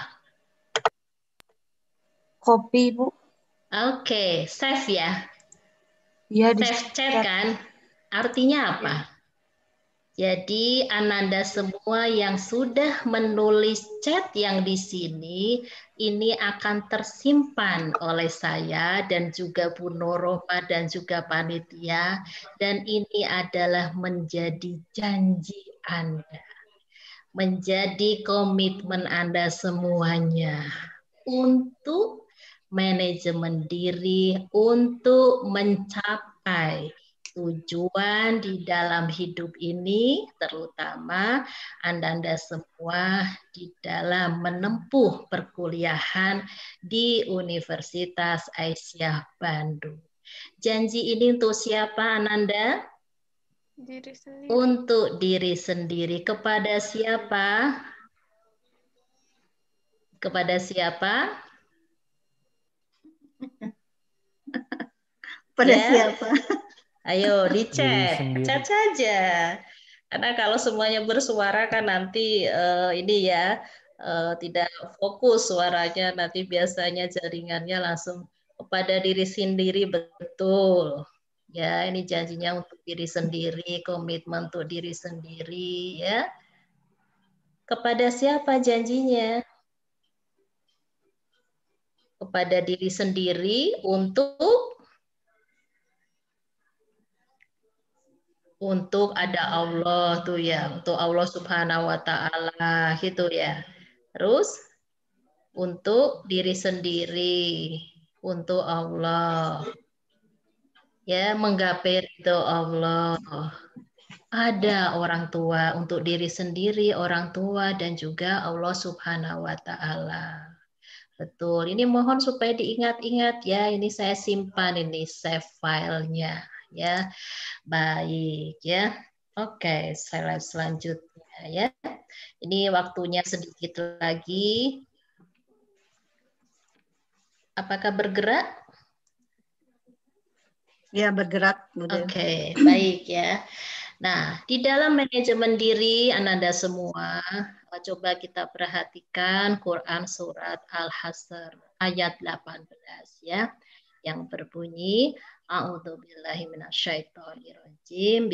Speaker 6: Kopi, Bu.
Speaker 1: Oke, save ya.
Speaker 6: Iya, di
Speaker 1: save chat kan? Artinya apa? Jadi Ananda semua yang sudah menulis chat yang di sini, ini akan tersimpan oleh saya dan juga Bu Nurrohma dan juga panitia. Dan ini adalah menjadi janji Anda, menjadi komitmen Anda semuanya untuk manajemen diri, untuk mencapai tujuan di dalam hidup ini, terutama Anda-Anda semua di dalam menempuh perkuliahan di Universitas Aisyah Bandung. Janji ini untuk siapa, Ananda?
Speaker 4: Diri sendiri.
Speaker 1: Untuk diri sendiri. Kepada siapa? Kepada siapa?
Speaker 2: Pada
Speaker 1: Ya.
Speaker 2: siapa?
Speaker 1: Ayo dicek,
Speaker 6: Diri sendiri.
Speaker 1: chat saja. Karena kalau semuanya bersuara kan nanti eh, ini ya eh, tidak fokus suaranya, nanti biasanya jaringannya langsung kepada diri sendiri, betul. Ya, ini janjinya untuk diri sendiri, komitmen untuk diri sendiri ya. Kepada siapa janjinya? Kepada diri sendiri untuk untuk ada Allah tuh ya, untuk Allah Subhanahu wa taala gitu ya. Terus untuk diri sendiri, untuk Allah. Ya, menggapai ridho Allah. Ada orang tua untuk diri sendiri, orang tua dan juga Allah Subhanahu wa taala. Betul. Ini mohon supaya diingat-ingat ya. Ini saya simpan ini save filenya ya. Baik ya. Oke, slide selanjutnya ya. Ini waktunya sedikit lagi. Apakah bergerak?
Speaker 2: Ya, bergerak, Bu Dewi.
Speaker 1: Oke, baik ya. Nah, di dalam manajemen diri Ananda semua, coba kita perhatikan Quran surat Al-Hasr ayat delapan belas ya, yang berbunyi A'udzubillahi minasyaitonirrajim.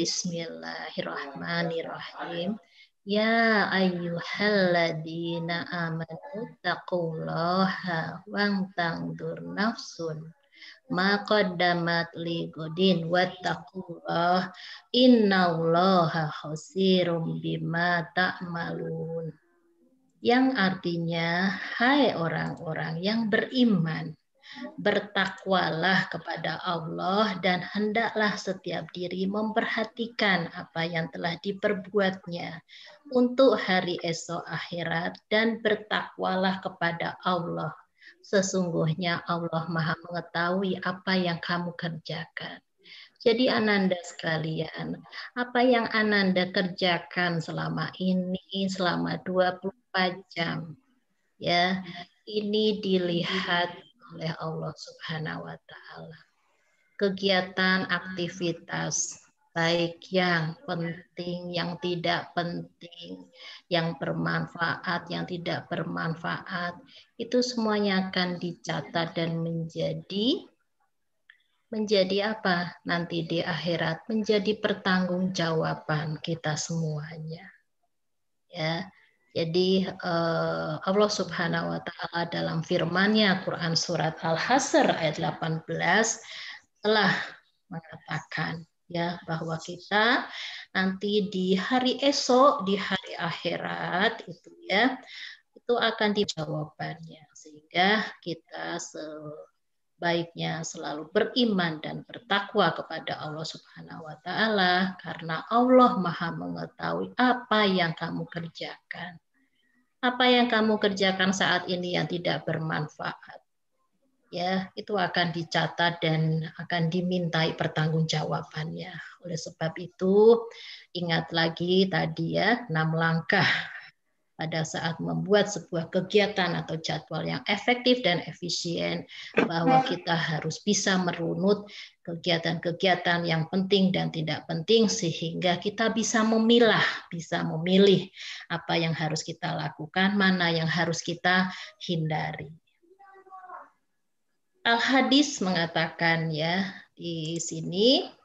Speaker 1: Bismillahirrahmanirrahim. Ya ayyuhalladzina amanu taqullaha wangtandur nafsun ma qaddamat ligodin wattaqullah innallaha khasirum bima ta'malun. Yang artinya, hai orang-orang yang beriman, bertakwalah kepada Allah dan hendaklah setiap diri memperhatikan apa yang telah diperbuatnya untuk hari esok akhirat dan bertakwalah kepada Allah. Sesungguhnya Allah Maha mengetahui apa yang kamu kerjakan. Jadi Ananda sekalian, apa yang Ananda kerjakan selama ini, selama dua puluh empat jam, ya, ini dilihat oleh Allah Subhanahu wa taala. Kegiatan, aktivitas baik yang penting, yang tidak penting, yang bermanfaat, yang tidak bermanfaat, itu semuanya akan dicatat dan menjadi menjadi apa? Nanti di akhirat menjadi pertanggungjawaban kita semuanya. Ya. Jadi Allah Subhanahu wa taala dalam firman-Nya Quran surat Al-Hasr ayat delapan belas telah mengatakan ya bahwa kita nanti di hari esok, di hari akhirat itu ya, itu akan dijawabannya, sehingga kita sebaiknya selalu beriman dan bertakwa kepada Allah Subhanahu wa taala karena Allah Maha mengetahui apa yang kamu kerjakan. Apa yang kamu kerjakan saat ini yang tidak bermanfaat, ya itu akan dicatat dan akan dimintai pertanggungjawabannya. Oleh sebab itu ingat lagi tadi ya enam langkah pada saat membuat sebuah kegiatan atau jadwal yang efektif dan efisien, bahwa kita harus bisa merunut kegiatan-kegiatan yang penting dan tidak penting sehingga kita bisa memilah, bisa memilih apa yang harus kita lakukan, mana yang harus kita hindari. Al-Hadis mengatakan ya di sini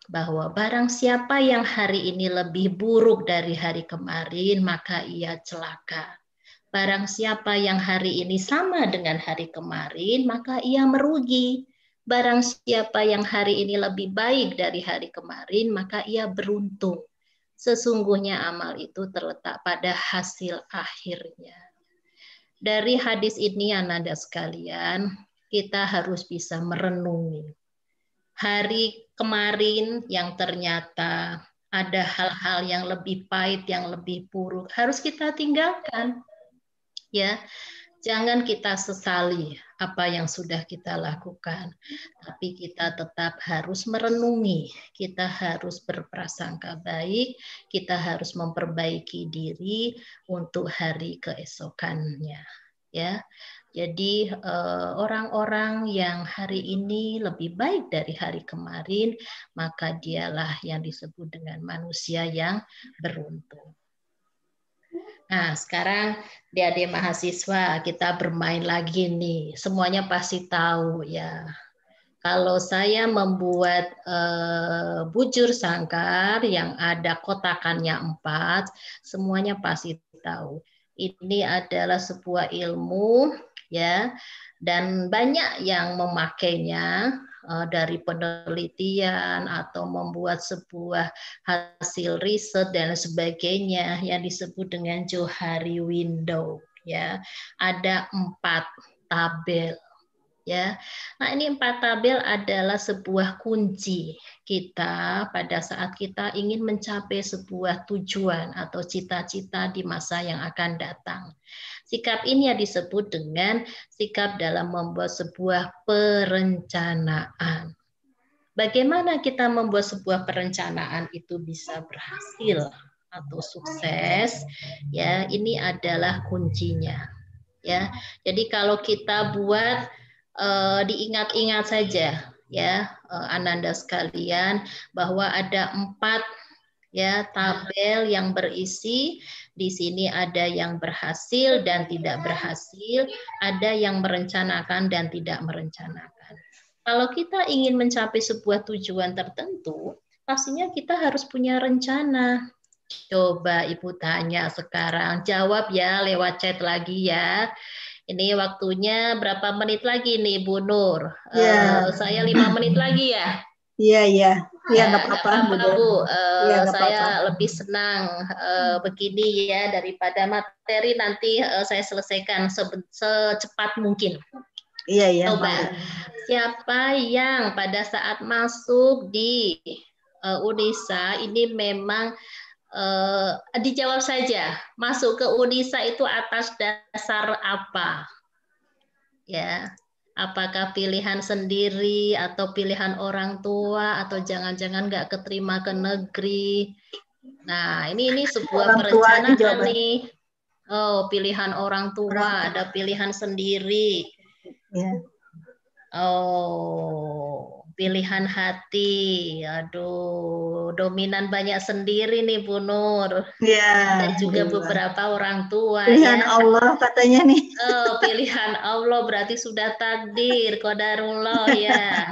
Speaker 1: bahwa barang siapa yang hari ini lebih buruk dari hari kemarin, maka ia celaka. Barang siapa yang hari ini sama dengan hari kemarin, maka ia merugi. Barang siapa yang hari ini lebih baik dari hari kemarin, maka ia beruntung. Sesungguhnya amal itu terletak pada hasil akhirnya. Dari hadis ini, Ananda sekalian, kita harus bisa merenungi hari kemarin yang ternyata ada hal-hal yang lebih pahit, yang lebih buruk, harus kita tinggalkan. Ya, jangan kita sesali apa yang sudah kita lakukan, tapi kita tetap harus merenungi, kita harus berprasangka baik, kita harus memperbaiki diri untuk hari keesokannya. Ya, jadi orang-orang yang hari ini lebih baik dari hari kemarin, maka dialah yang disebut dengan manusia yang beruntung. Nah, sekarang adik-adik mahasiswa kita bermain lagi nih. Semuanya pasti tahu ya. Kalau saya membuat eh, bujur sangkar yang ada kotakannya empat, semuanya pasti tahu. Ini adalah sebuah ilmu ya, dan banyak yang memakainya uh, dari penelitian atau membuat sebuah hasil riset dan sebagainya yang disebut dengan Johari window ya. Ada empat tabel ya. Nah, ini empat tabel adalah sebuah kunci kita pada saat kita ingin mencapai sebuah tujuan atau cita-cita di masa yang akan datang. Sikap ini yang disebut dengan sikap dalam membuat sebuah perencanaan. Bagaimana kita membuat sebuah perencanaan itu bisa berhasil atau sukses? Ya, ini adalah kuncinya. Ya, jadi kalau kita buat Uh, diingat-ingat saja ya uh, Ananda sekalian bahwa ada empat ya tabel yang berisi di sini, ada yang berhasil dan tidak berhasil, ada yang merencanakan dan tidak merencanakan. Kalau kita ingin mencapai sebuah tujuan tertentu, pastinya kita harus punya rencana. Coba Ibu tanya sekarang, jawab ya lewat chat lagi ya. Ini waktunya berapa menit lagi nih Bu Nur?
Speaker 2: Ya.
Speaker 1: Uh, saya lima menit lagi ya?
Speaker 2: Iya, iya. Iya, nggak
Speaker 1: ya,
Speaker 2: apa-apa
Speaker 1: Bu. Bu. Uh,
Speaker 2: ya,
Speaker 1: saya
Speaker 2: apa-apa.
Speaker 1: lebih senang uh, begini ya, daripada materi nanti uh, saya selesaikan se secepat mungkin.
Speaker 2: Iya, iya.
Speaker 1: Coba, siapa yang pada saat masuk di uh, Unisa ini memang Uh, dijawab saja, masuk ke Unisa itu atas dasar apa? Ya, apakah pilihan sendiri atau pilihan orang tua atau jangan-jangan nggak keterima ke negeri? Nah, ini ini sebuah orang perencanaan nih. Oh, pilihan orang tua, orang ada pilihan sendiri.
Speaker 2: Ya.
Speaker 1: Oh, pilihan hati. Aduh, dominan banyak sendiri nih Bu Nur.
Speaker 2: Ya.
Speaker 1: Dan juga beberapa orang tua.
Speaker 2: Pilihan
Speaker 1: ya.
Speaker 2: Allah katanya nih.
Speaker 1: Oh, pilihan Allah berarti sudah takdir, qadarullah ya.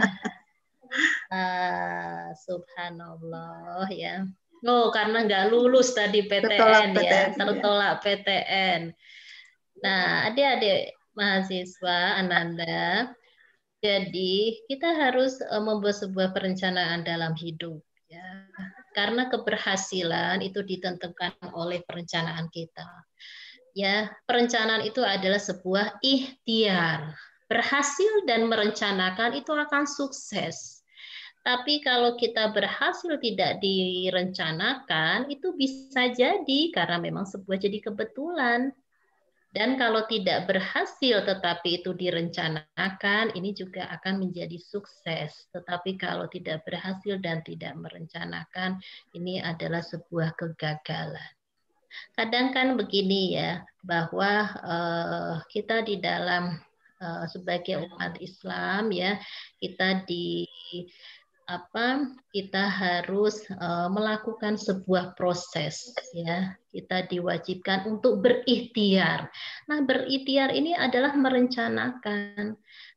Speaker 1: Ah, subhanallah ya. Oh, karena nggak lulus tadi P T N, P T N ya, tertolak ya. P T N. Nah, adik-adik mahasiswa Ananda, jadi kita harus membuat sebuah perencanaan dalam hidup ya. Karena keberhasilan itu ditentukan oleh perencanaan kita. Ya, perencanaan itu adalah sebuah ikhtiar. Berhasil dan merencanakan itu akan sukses. Tapi kalau kita berhasil tidak direncanakan, itu bisa jadi karena memang sebuah jadi kebetulan. Dan kalau tidak berhasil tetapi itu direncanakan, ini juga akan menjadi sukses. Tetapi kalau tidak berhasil dan tidak merencanakan, ini adalah sebuah kegagalan. Kadang kan begini ya, bahwa uh, kita di dalam uh, sebagai umat Islam ya, kita di apa kita harus uh, melakukan sebuah proses ya, kita diwajibkan untuk berikhtiar. Nah, berikhtiar ini adalah merencanakan.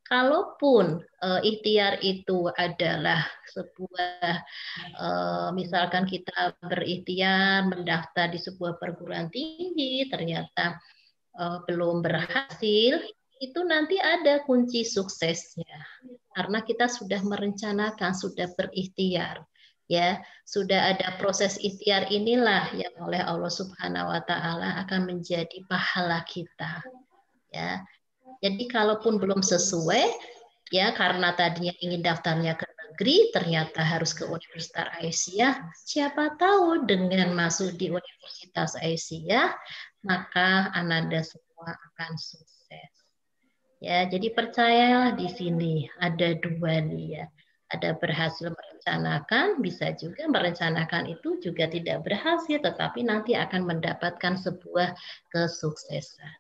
Speaker 1: Kalaupun uh, ikhtiar itu adalah sebuah, uh, misalkan kita berikhtiar mendaftar di sebuah perguruan tinggi, ternyata uh, belum berhasil, itu nanti ada kunci suksesnya. Karena kita sudah merencanakan, sudah berikhtiar. Ya, sudah ada proses ikhtiar inilah yang oleh Allah Subhanahu wa taala akan menjadi pahala kita. Ya. Jadi kalaupun belum sesuai, ya karena tadinya ingin daftarnya ke negeri, ternyata harus ke Universitas Aisyah, siapa tahu dengan masuk di Universitas Aisyah, maka Ananda semua akan sukses. Ya, jadi percayalah di sini ada dua nih ya. Ada berhasil merencanakan, bisa juga merencanakan itu juga tidak berhasil, tetapi nanti akan mendapatkan sebuah kesuksesan.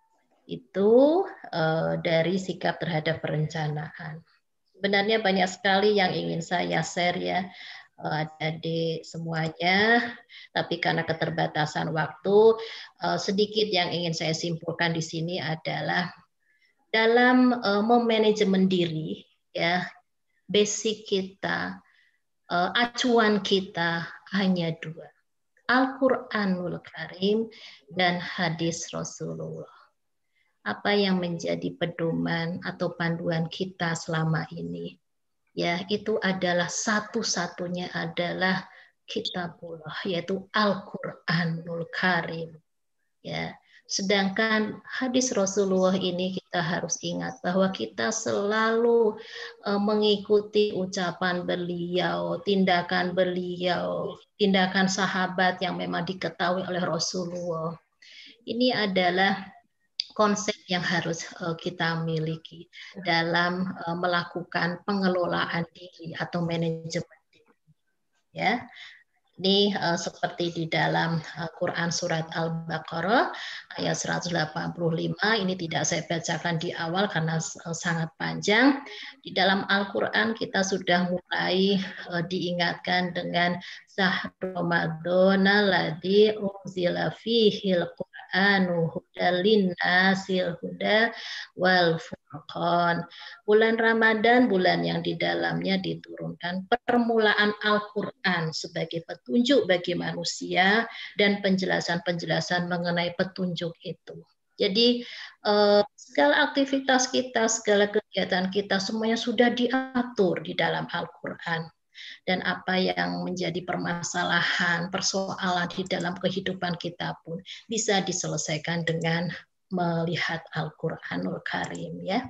Speaker 1: Itu uh, dari sikap terhadap perencanaan. Sebenarnya banyak sekali yang ingin saya share ya, uh, adik semuanya, tapi karena keterbatasan waktu, uh, sedikit yang ingin saya simpulkan di sini adalah dalam uh, memanajemen diri, ya, basic kita, uh, acuan kita hanya dua, Al-Quranul Karim dan hadis Rasulullah. Apa yang menjadi pedoman atau panduan kita selama ini, ya itu adalah satu-satunya adalah kitabullah, yaitu Al-Quranul Karim. Ya, sedangkan hadis Rasulullah ini kita harus ingat bahwa kita selalu uh, mengikuti ucapan beliau, tindakan beliau, tindakan sahabat yang memang diketahui oleh Rasulullah. Ini adalah konsep yang harus uh, kita miliki dalam uh, melakukan pengelolaan diri atau manajemen diri. Ya, ini uh, seperti di dalam uh, Quran surat Al-Baqarah ayat seratus delapan puluh lima. Ini tidak saya bacakan di awal karena uh, sangat panjang. Di dalam Al-Quran kita sudah mulai uh, diingatkan dengan Syahrul Ramadan alladzi unzila fihil Qur'anu hudal linnasil huda wal furqan. Bulan Ramadan, bulan yang di dalamnya diturunkan permulaan Al-Quran sebagai petunjuk bagi manusia dan penjelasan-penjelasan mengenai petunjuk itu. Jadi eh, segala aktivitas kita, segala kegiatan kita semuanya sudah diatur di dalam Al-Quran. Dan apa yang menjadi permasalahan, persoalan di dalam kehidupan kita pun bisa diselesaikan dengan melihat Al-Quranul Karim, ya.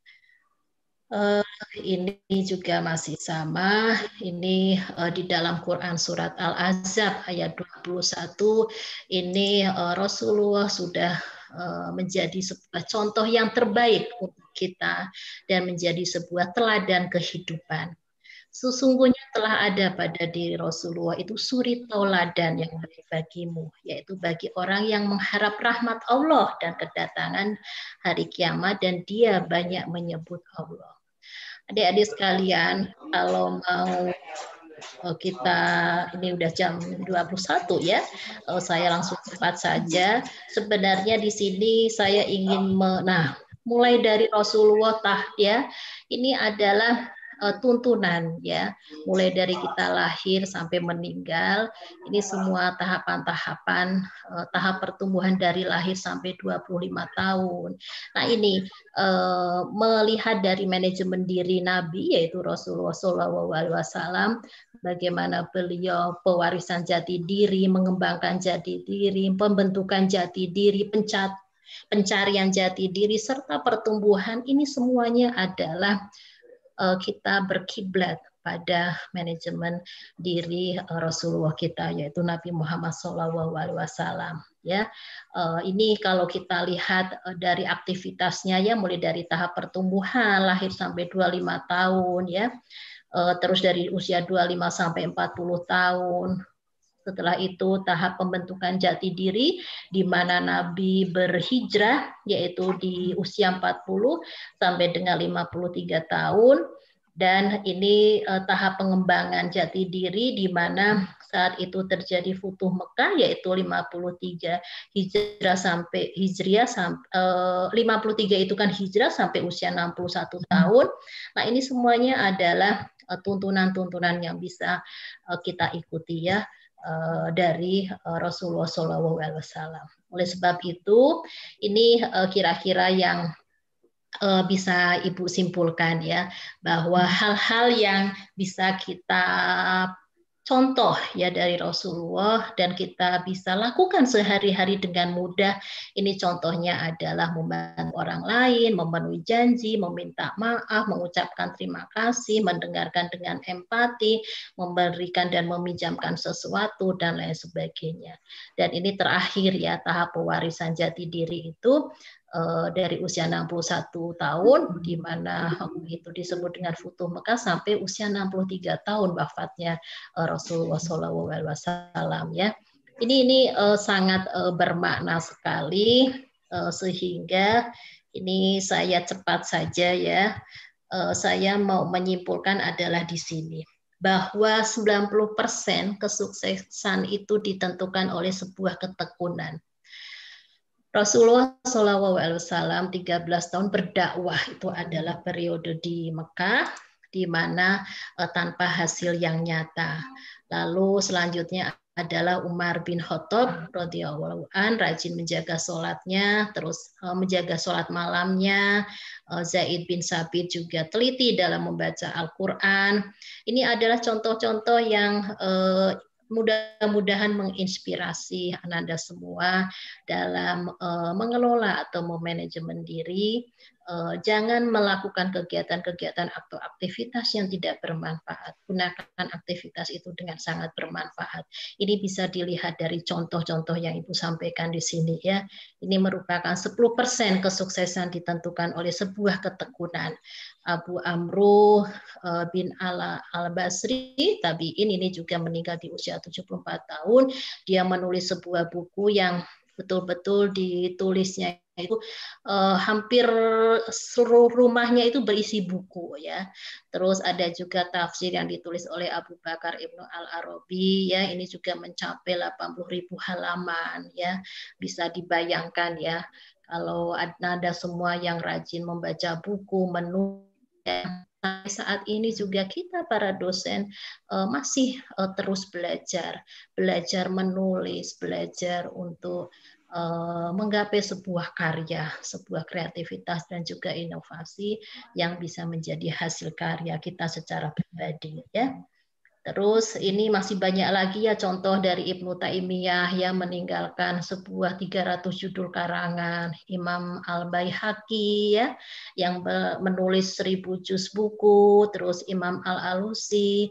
Speaker 1: Uh, ini juga masih sama. Ini uh, di dalam Quran surat Al-Ahzab ayat dua puluh satu. Ini uh, Rasulullah sudah uh, menjadi sebuah contoh yang terbaik untuk kita dan menjadi sebuah teladan kehidupan. Sesungguhnya telah ada pada diri Rasulullah itu suri tauladan yang baik bagimu, yaitu bagi orang yang mengharap rahmat Allah dan kedatangan hari kiamat dan dia banyak menyebut Allah. Adik-adik sekalian, kalau mau kita, ini udah jam dua puluh satu ya, saya langsung cepat saja. Sebenarnya di sini saya ingin, me, nah mulai dari Rasulullah tah ya, ini adalah Uh, tuntunan ya, mulai dari kita lahir sampai meninggal, ini semua tahapan-tahapan uh, tahap pertumbuhan dari lahir sampai dua puluh lima tahun. Nah ini uh, melihat dari manajemen diri Nabi yaitu Rasulullah shallallahu alaihi wasallam, bagaimana beliau pewarisan jati diri, mengembangkan jati diri, pembentukan jati diri, pencat pencarian jati diri serta pertumbuhan, ini semuanya adalah kita berkiblat pada manajemen diri Rasulullah kita, yaitu Nabi Muhammad shallallahu alaihi wasallam. Ya, ini kalau kita lihat dari aktivitasnya ya, mulai dari tahap pertumbuhan lahir sampai dua puluh lima tahun ya, terus dari usia dua puluh lima sampai empat puluh tahun. Setelah itu tahap pembentukan jati diri di mana Nabi berhijrah yaitu di usia empat puluh sampai dengan lima puluh tiga tahun. Dan ini uh, tahap pengembangan jati diri di mana saat itu terjadi Futuh Mekah yaitu lima puluh tiga hijrah sampai hijriah sampai uh, lima puluh tiga itu kan hijrah sampai usia enam puluh satu tahun. Nah, ini semuanya adalah uh, tuntunan-tuntunan yang bisa uh, kita ikuti ya uh, dari uh, Rasulullah shallallahu alaihi wasallam. Oleh sebab itu, ini uh, kira-kira yang bisa Ibu simpulkan ya, bahwa hal-hal yang bisa kita contoh ya dari Rasulullah dan kita bisa lakukan sehari-hari dengan mudah. Ini contohnya adalah membantu orang lain, memenuhi janji, meminta maaf, mengucapkan terima kasih, mendengarkan dengan empati, memberikan dan meminjamkan sesuatu dan lain sebagainya. Dan ini terakhir ya, tahap pewarisan jati diri itu dari usia enam puluh satu tahun, di mana itu disebut dengan Futuh Mekah, sampai usia enam puluh tiga tahun wafatnya Rasulullah shallallahu alaihi wasallam ya. Ini ini uh, sangat uh, bermakna sekali, uh, sehingga ini saya cepat saja ya. Uh, saya mau menyimpulkan adalah di sini bahwa sembilan puluh persen kesuksesan itu ditentukan oleh sebuah ketekunan. Rasulullah shallallahu alaihi wasallam tiga belas tahun berdakwah itu adalah periode di Mekah di mana uh, tanpa hasil yang nyata. Lalu selanjutnya adalah Umar bin Khattab radhiyallahu an, rajin menjaga sholatnya, terus uh, menjaga sholat malamnya. uh, Zaid bin Sabit juga teliti dalam membaca Al-Quran. Ini adalah contoh-contoh yang uh, mudah-mudahan menginspirasi Ananda semua dalam uh, mengelola atau memanajemen diri. Uh, jangan melakukan kegiatan-kegiatan atau aktivitas yang tidak bermanfaat. Gunakan aktivitas itu dengan sangat bermanfaat. Ini bisa dilihat dari contoh-contoh yang Ibu sampaikan di sini ya. Ini merupakan sepuluh persen kesuksesan ditentukan oleh sebuah ketekunan. Abu Amru bin Al-Basri, tabi'in, ini juga meninggal di usia tujuh puluh empat tahun. Dia menulis sebuah buku yang betul-betul ditulisnya itu eh, hampir seluruh rumahnya itu berisi buku ya. Terus ada juga tafsir yang ditulis oleh Abu Bakar Ibnu Al-Arabi ya, ini juga mencapai delapan puluh ribu halaman ya. Bisa dibayangkan ya, kalau ada semua yang rajin membaca buku, menulis. Nah, saat ini juga kita para dosen uh, masih uh, terus belajar, belajar menulis, belajar untuk uh, menggapai sebuah karya, sebuah kreativitas dan juga inovasi yang bisa menjadi hasil karya kita secara pribadi ya. Terus ini masih banyak lagi ya contoh dari Ibnu Taimiyah yang meninggalkan sebuah tiga ratus judul karangan, Imam Al-Baihaqi ya yang menulis seribu juz buku, terus Imam Al-Alusi,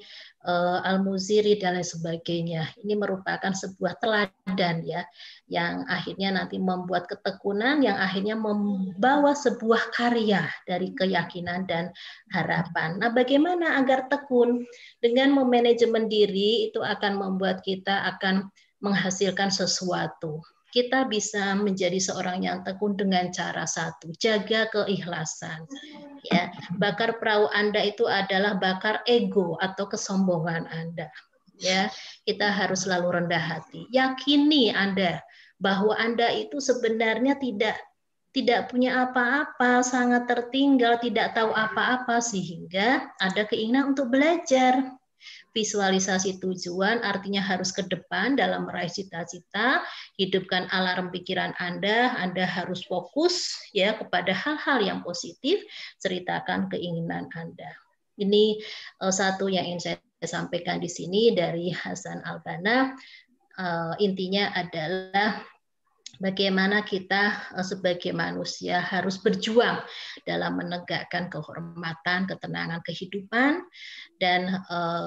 Speaker 1: Al-Muziri dan lain sebagainya. Ini merupakan sebuah teladan ya yang akhirnya nanti membuat ketekunan yang akhirnya membawa sebuah karya dari keyakinan dan harapan. Nah, bagaimana agar tekun? Dengan memanajemen diri itu akan membuat kita akan menghasilkan sesuatu. Kita bisa menjadi seorang yang tekun dengan cara satu, jaga keikhlasan. Ya, bakar perahu Anda itu adalah bakar ego atau kesombongan Anda. Ya, kita harus selalu rendah hati. Yakini Anda bahwa Anda itu sebenarnya tidak tidak punya apa-apa, sangat tertinggal, tidak tahu apa-apa, sehingga ada keinginan untuk belajar. Visualisasi tujuan artinya harus ke depan dalam meraih cita-cita, hidupkan alarm pikiran Anda, Anda harus fokus ya kepada hal-hal yang positif, ceritakan keinginan Anda. Ini uh, satu yang ingin saya sampaikan di sini dari Hasan Al-Banna. Uh, intinya adalah bagaimana kita sebagai manusia harus berjuang dalam menegakkan kehormatan, ketenangan kehidupan, dan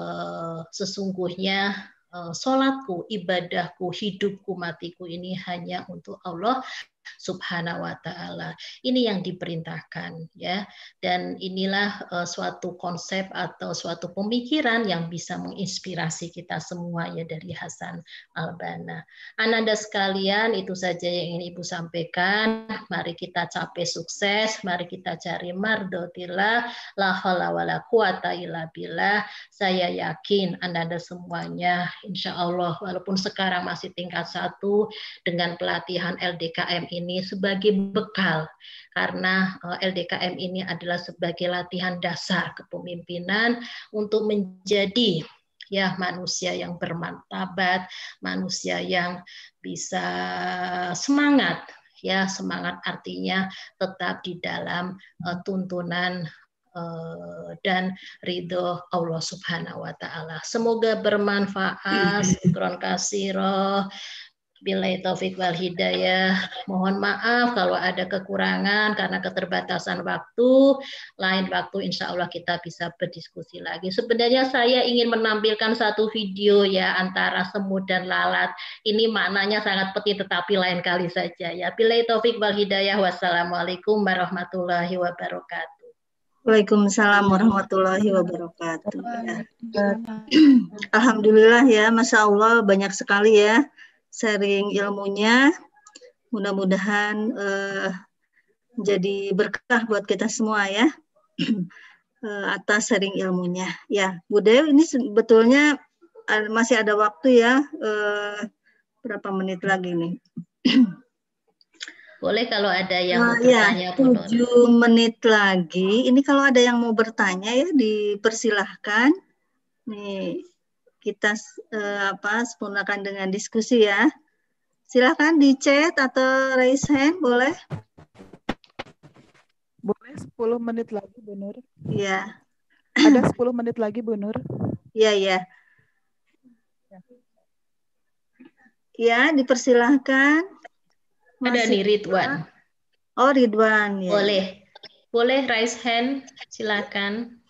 Speaker 1: eh, sesungguhnya eh, sholatku, ibadahku, hidupku, matiku ini hanya untuk Allah, Subhanahu wa taala. Ini yang diperintahkan ya. Dan inilah uh, suatu konsep atau suatu pemikiran yang bisa menginspirasi kita semua ya dari Hasan Al-Banna. Ananda sekalian, itu saja yang ingin Ibu sampaikan. Mari kita capai sukses, mari kita cari mardotillah, la haula wala quwata illa billah. Saya yakin Ananda semuanya insya Allah walaupun sekarang masih tingkat satu, dengan pelatihan L D K M ini sebagai bekal, karena L D K M ini adalah sebagai latihan dasar kepemimpinan untuk menjadi ya manusia yang bermartabat, manusia yang bisa semangat, ya semangat artinya tetap di dalam uh, tuntunan uh, dan ridho Allah Subhanahu wa taala. Semoga bermanfaat. Syukron katsira. Billahi taufik wal hidayah. Mohon maaf kalau ada kekurangan karena keterbatasan waktu. Lain waktu insya Allah kita bisa berdiskusi lagi. Sebenarnya saya ingin menampilkan satu video ya antara semut dan lalat. Ini maknanya sangat penting tetapi lain kali saja ya. Billahi taufik wal hidayah. Wassalamualaikum warahmatullahi wabarakatuh.
Speaker 2: Waalaikumsalam warahmatullahi wabarakatuh. Ya. Alhamdulillah ya, Masya Allah banyak sekali ya sharing ilmunya, mudah-mudahan uh, jadi berkah buat kita semua ya uh, atas sharing ilmunya. Ya, Bu Dew, ini sebetulnya uh, masih ada waktu ya, uh, berapa menit lagi nih?
Speaker 1: Boleh kalau ada yang
Speaker 2: nah,
Speaker 1: mau bertanya,
Speaker 2: ya, tujuh menit lagi. Ini kalau ada yang mau bertanya ya dipersilahkan. Nih. Kita eh, apa sempurnakan dengan diskusi ya. Silakan di chat atau raise hand, boleh?
Speaker 6: Boleh sepuluh menit lagi, Bu Nur.
Speaker 2: Iya.
Speaker 6: Ada sepuluh menit lagi, Bu Nur.
Speaker 2: Iya, iya. Ya, dipersilahkan.
Speaker 1: Ada nih Ridwan.
Speaker 2: Oh, Ridwan ya.
Speaker 1: Boleh. Boleh raise hand, silakan.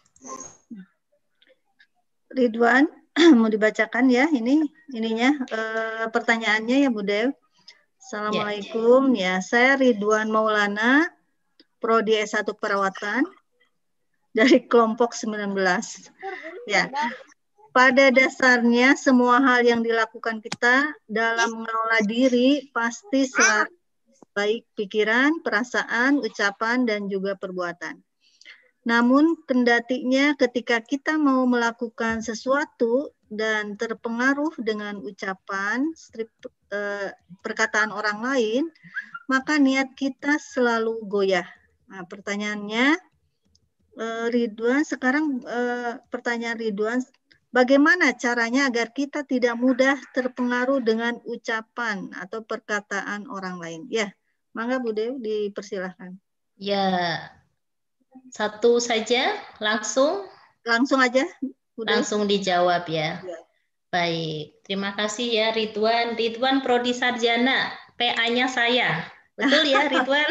Speaker 2: Ridwan, mau dibacakan ya ini ininya e, pertanyaannya ya Bu Dew. Assalamualaikum ya. ya saya Ridwan Maulana, Prodi S satu Perawatan dari kelompok sembilan belas. Ya. Pada dasarnya semua hal yang dilakukan kita dalam mengelola diri pasti selaras baik pikiran, perasaan, ucapan dan juga perbuatan. Namun kendatinya ketika kita mau melakukan sesuatu dan terpengaruh dengan ucapan, strip, eh, perkataan orang lain, maka niat kita selalu goyah. Nah, pertanyaannya, eh, Ridwan, sekarang eh, pertanyaan Ridwan, bagaimana caranya agar kita tidak mudah terpengaruh dengan ucapan atau perkataan orang lain? Ya, mangga Bu Dew dipersilahkan.
Speaker 1: Ya. Satu saja, langsung?
Speaker 2: Langsung aja.
Speaker 1: Udah. Langsung dijawab ya. ya. Baik, terima kasih ya Ridwan. Ridwan Prodi Sarjana, P A-nya saya. Betul ya Ridwan?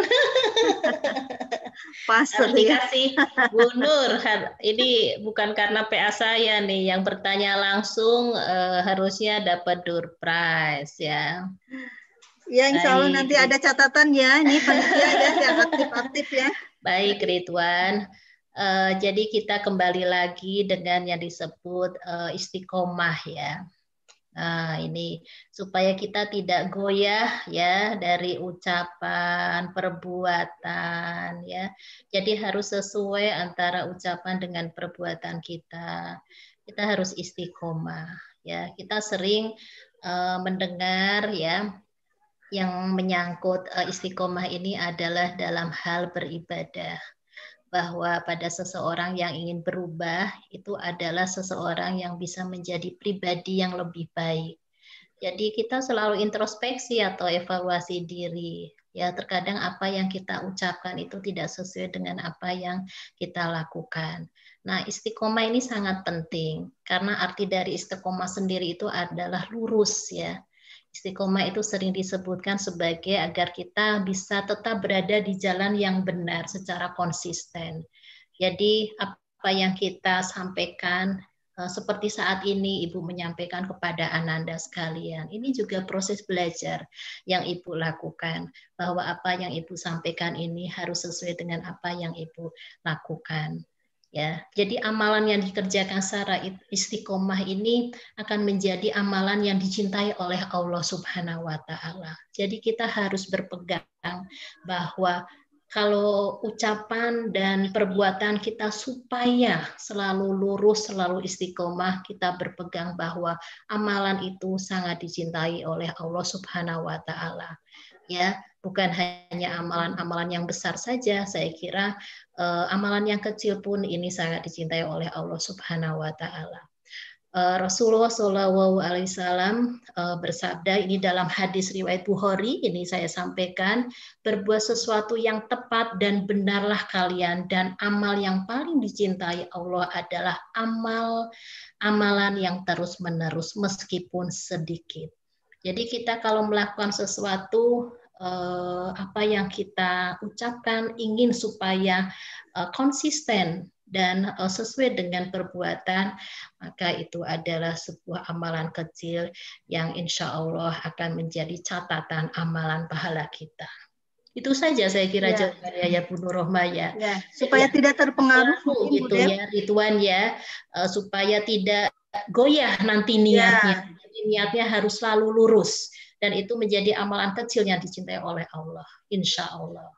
Speaker 1: Pas harus dikasih Bu Nur. Ini bukan karena P A saya nih, yang bertanya langsung eh, harusnya dapat door prize ya.
Speaker 2: Ya, insya Allah nanti ada catatan ya. Ini panitia ya yang aktif-aktif ya.
Speaker 1: Baik Ridwan, uh, jadi kita kembali lagi dengan yang disebut uh, istiqomah ya. Nah ini supaya kita tidak goyah ya dari ucapan, perbuatan ya. Jadi harus sesuai antara ucapan dengan perbuatan kita. Kita harus istiqomah ya. Kita sering uh, mendengar ya. Yang menyangkut uh, istiqomah ini adalah dalam hal beribadah, bahwa pada seseorang yang ingin berubah itu adalah seseorang yang bisa menjadi pribadi yang lebih baik. Jadi kita selalu introspeksi atau evaluasi diri. Ya, terkadang apa yang kita ucapkan itu tidak sesuai dengan apa yang kita lakukan. Nah, istiqomah ini sangat penting karena arti dari istiqomah sendiri itu adalah lurus ya. Istiqomah itu sering disebutkan sebagai agar kita bisa tetap berada di jalan yang benar secara konsisten. Jadi apa yang kita sampaikan seperti saat ini Ibu menyampaikan kepada Ananda sekalian. Ini juga proses belajar yang Ibu lakukan, bahwa apa yang Ibu sampaikan ini harus sesuai dengan apa yang Ibu lakukan. Ya, jadi amalan yang dikerjakan secara istiqomah ini akan menjadi amalan yang dicintai oleh Allah Subhanahu wa taala. Jadi kita harus berpegang bahwa kalau ucapan dan perbuatan kita supaya selalu lurus, selalu istiqomah, kita berpegang bahwa amalan itu sangat dicintai oleh Allah Subhanahu wa taala. Ya, bukan hanya amalan-amalan yang besar saja, saya kira eh, amalan yang kecil pun ini sangat dicintai oleh Allah Subhanahu wa taala. Rasulullah Shallallahu Alaihi Wasallam bersabda, ini dalam hadis riwayat Bukhari, ini saya sampaikan, berbuat sesuatu yang tepat dan benarlah kalian, dan amal yang paling dicintai Allah adalah amal amalan yang terus menerus meskipun sedikit. Jadi kita kalau melakukan sesuatu, apa yang kita ucapkan ingin supaya konsisten dan sesuai dengan perbuatan, maka itu adalah sebuah amalan kecil yang insya Allah akan menjadi catatan amalan pahala kita. Itu saja saya kira ya. Jawabannya ya Bu Nur Rohmah ya.
Speaker 2: Ya, supaya ya, tidak terpengaruh
Speaker 1: gitu ya Ridwan ya, supaya tidak goyah nanti niatnya. Ya. Jadi niatnya harus selalu lurus dan itu menjadi amalan kecil yang dicintai oleh Allah, insya Allah.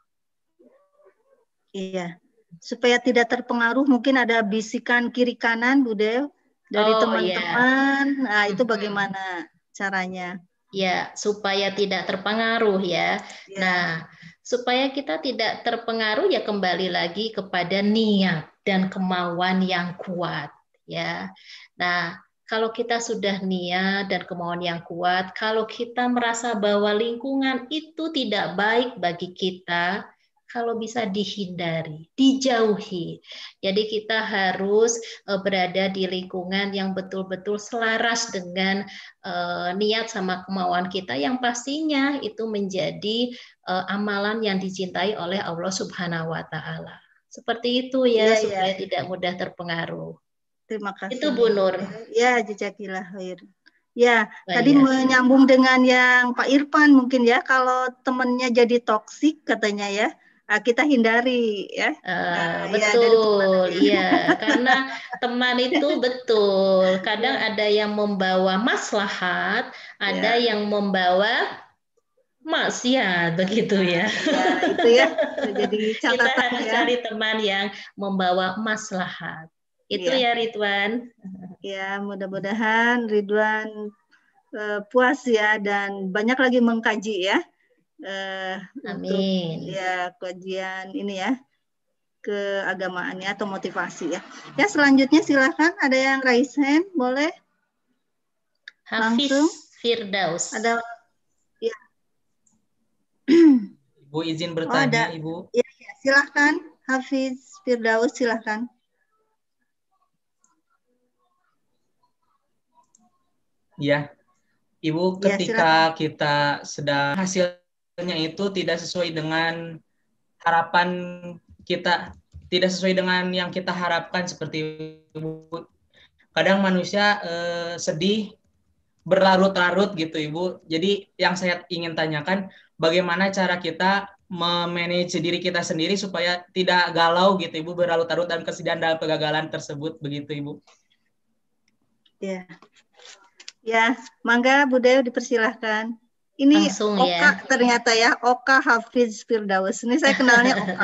Speaker 2: Iya. Supaya tidak terpengaruh, mungkin ada bisikan kiri kanan Bu Dew dari teman-teman. Oh, ya. Nah, itu bagaimana caranya?
Speaker 1: Ya, supaya tidak terpengaruh ya.
Speaker 2: ya.
Speaker 1: Nah, supaya kita tidak terpengaruh ya kembali lagi kepada niat dan kemauan yang kuat ya. Nah, kalau kita sudah niat dan kemauan yang kuat, kalau kita merasa bahwa lingkungan itu tidak baik bagi kita, kalau bisa dihindari, dijauhi. Jadi kita harus berada di lingkungan yang betul-betul selaras dengan uh, niat sama kemauan kita, yang pastinya itu menjadi uh, amalan yang dicintai oleh Allah Subhanahu wa taala. Seperti itu ya, ya supaya ya. tidak mudah terpengaruh.
Speaker 2: Terima kasih.
Speaker 1: Itu Bu Nur.
Speaker 2: Ya, jazakillah khair. Ya, Baik. Tadi menyambung dengan yang Pak Irfan mungkin ya, kalau temannya jadi toksik katanya ya, kita hindari ya.
Speaker 1: Uh, nah, betul, iya. Karena teman itu betul. Kadang ya. ada yang membawa maslahat, ada ya. yang membawa maksiat, begitu ya.
Speaker 2: Ya, itu ya. Jadi catatan
Speaker 1: kita harus
Speaker 2: ya.
Speaker 1: cari teman yang membawa maslahat. Itu ya, ya Ridwan.
Speaker 2: Ya, mudah-mudahan Ridwan uh, puas ya dan banyak lagi mengkaji ya. Uh,
Speaker 1: Amin.
Speaker 2: Untuk, ya kajian ini ya keagamaannya atau motivasi ya. Ya selanjutnya silakan ada yang raise hand boleh.
Speaker 1: Hafiz
Speaker 2: langsung.
Speaker 1: Firdaus.
Speaker 2: Ada ya.
Speaker 7: Ibu izin bertanya oh, ada. Ibu.
Speaker 2: Ya, ya silakan Hafiz Firdaus silakan.
Speaker 7: Ya, Ibu ketika ya, kita sedang hasil itu tidak sesuai dengan harapan kita, tidak sesuai dengan yang kita harapkan seperti Ibu. Kadang manusia eh, sedih berlarut-larut gitu Ibu. Jadi yang saya ingin tanyakan, bagaimana cara kita memanage diri kita sendiri supaya tidak galau gitu Ibu, berlarut-larut dalam kesedihan dalam kegagalan tersebut begitu Ibu.
Speaker 2: Ya, ya, mangga Bu Dew dipersilahkan. Ini
Speaker 1: Langsung,
Speaker 2: Oka
Speaker 1: ya.
Speaker 2: ternyata ya, Oka Hafiz Firdaus. Ini saya kenalnya Oka.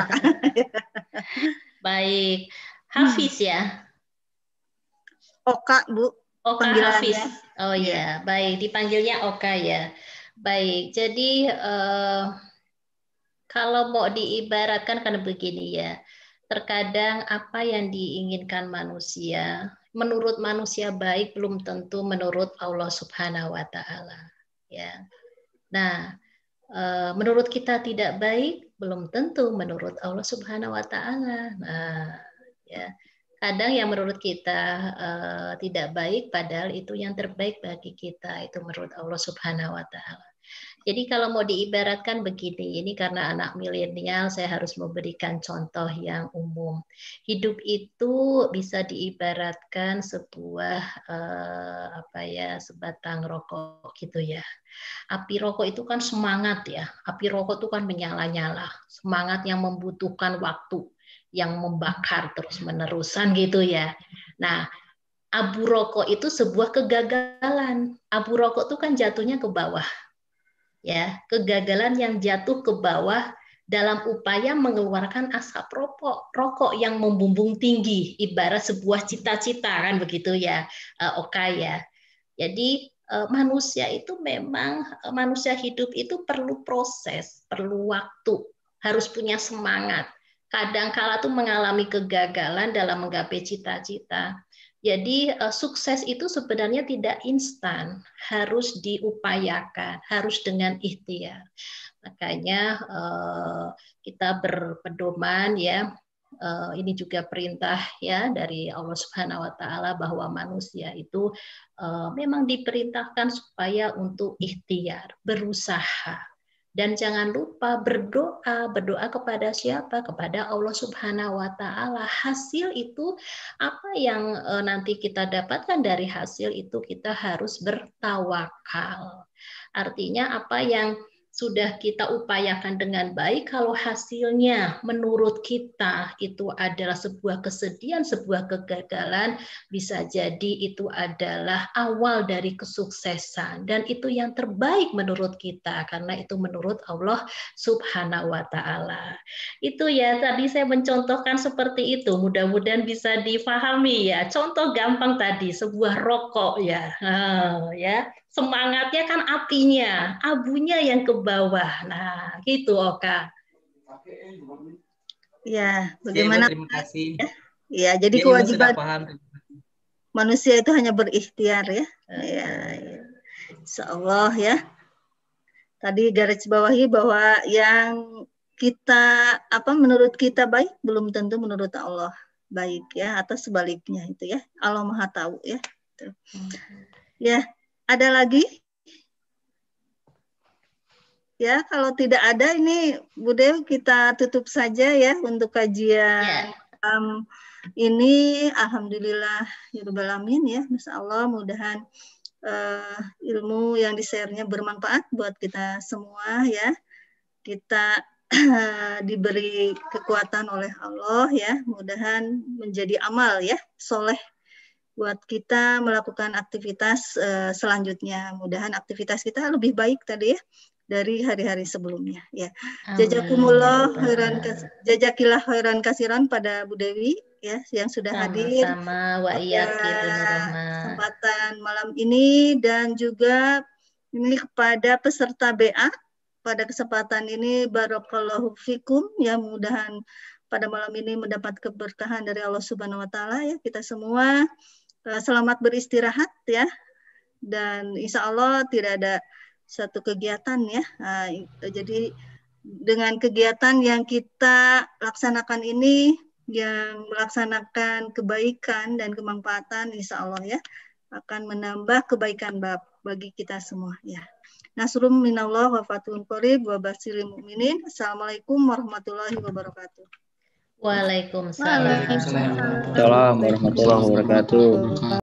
Speaker 1: Baik, Hafiz ya.
Speaker 2: Oka Bu.
Speaker 1: Oka Hafiz. Oh ya, ya, baik. Dipanggilnya Oka ya. Baik, jadi eh, kalau mau diibaratkan kan begini ya. Terkadang apa yang diinginkan manusia, menurut manusia baik belum tentu menurut Allah Subhanahu wa taala. Ya. Nah, menurut kita tidak baik, belum tentu menurut Allah Subhanahu wa taala. Nah, ya. Kadang yang menurut kita uh, tidak baik, padahal itu yang terbaik bagi kita, itu menurut Allah Subhanahu wa taala. Jadi kalau mau diibaratkan begini, ini karena anak milenial saya harus memberikan contoh yang umum. Hidup itu bisa diibaratkan sebuah eh, apa ya, sebatang rokok gitu ya. Api rokok itu kan semangat ya. Api rokok itu kan menyala-nyala. Semangat yang membutuhkan waktu, yang membakar terus-menerusan gitu ya. Nah, abu rokok itu sebuah kegagalan. Abu rokok itu kan jatuhnya ke bawah. Ya, kegagalan yang jatuh ke bawah dalam upaya mengeluarkan asap rokok, rokok yang membumbung tinggi, ibarat sebuah cita-cita kan begitu ya, Oka ya. Jadi manusia itu memang manusia hidup itu perlu proses, perlu waktu, harus punya semangat. Kadang-kala tuh mengalami kegagalan dalam menggapai cita-cita. Jadi sukses itu sebenarnya tidak instan, harus diupayakan, harus dengan ikhtiar. Makanya kita berpedoman ya, ini juga perintah ya dari Allah Subhanahu Wa Taala bahwa manusia itu memang diperintahkan supaya untuk ikhtiar, berusaha. Dan jangan lupa berdoa, berdoa kepada siapa? Kepada Allah Subhanahu wa Ta'ala. Hasil itu apa yang nanti kita dapatkan dari hasil itu kita harus bertawakal. Artinya apa yang sudah kita upayakan dengan baik, kalau hasilnya menurut kita itu adalah sebuah kesedihan, sebuah kegagalan, bisa jadi itu adalah awal dari kesuksesan. Dan itu yang terbaik menurut kita, karena itu menurut Allah Subhanahu wa Ta'ala. Itu ya, tadi saya mencontohkan seperti itu, mudah-mudahan bisa difahami ya. Contoh gampang tadi, sebuah rokok ya. Oh, ya. Semangatnya kan apinya, abunya yang ke bawah. Nah, gitu Oka.
Speaker 2: Ya, bagaimana?
Speaker 7: Ya, terima kasih.
Speaker 2: Ya, jadi
Speaker 7: ya,
Speaker 2: kewajiban
Speaker 7: paham.
Speaker 2: manusia itu hanya berikhtiar ya. Ya, ya. Insya Allah ya. Tadi garis bawahi bahwa yang kita apa menurut kita baik belum tentu menurut Allah baik ya, atau sebaliknya itu ya. Allah Maha tahu ya. Gitu. Ya. Ada lagi? Ya, kalau tidak ada ini Bu Dew kita tutup saja ya untuk kajian ya. um, ini. Alhamdulillah ya Rabbal Alamin ya. Masya Allah, mudahan uh, ilmu yang di-share-nya bermanfaat buat kita semua ya. Kita diberi kekuatan oleh Allah ya. Mudahan menjadi amal ya, soleh buat kita melakukan aktivitas uh, selanjutnya. Mudahan aktivitas kita lebih baik tadi ya dari hari-hari sebelumnya ya. Jazakumullah khairan jazakillah khairan kasiran pada Bu Dewi ya yang sudah
Speaker 1: sama,
Speaker 2: hadir
Speaker 1: sama wa iyaki
Speaker 2: kesempatan malam ini, dan juga ini kepada peserta B A pada kesempatan ini barakallahu fikum ya, mudahan pada malam ini mendapat keberkahan dari Allah Subhanahu wa Ta'ala ya. Kita semua selamat beristirahat ya, dan insya Allah tidak ada satu kegiatan ya. Nah, jadi dengan kegiatan yang kita laksanakan ini, yang melaksanakan kebaikan dan kemanfaatan, insya Allah ya akan menambah kebaikan bagi kita semua ya. Nasrum minallah wa fathun qarib wa basyiril mu'minin. Assalamualaikum warahmatullahi wabarakatuh.
Speaker 1: Waalaikumsalam.
Speaker 8: Waalaikumsalam warahmatullahi wabarakatuh.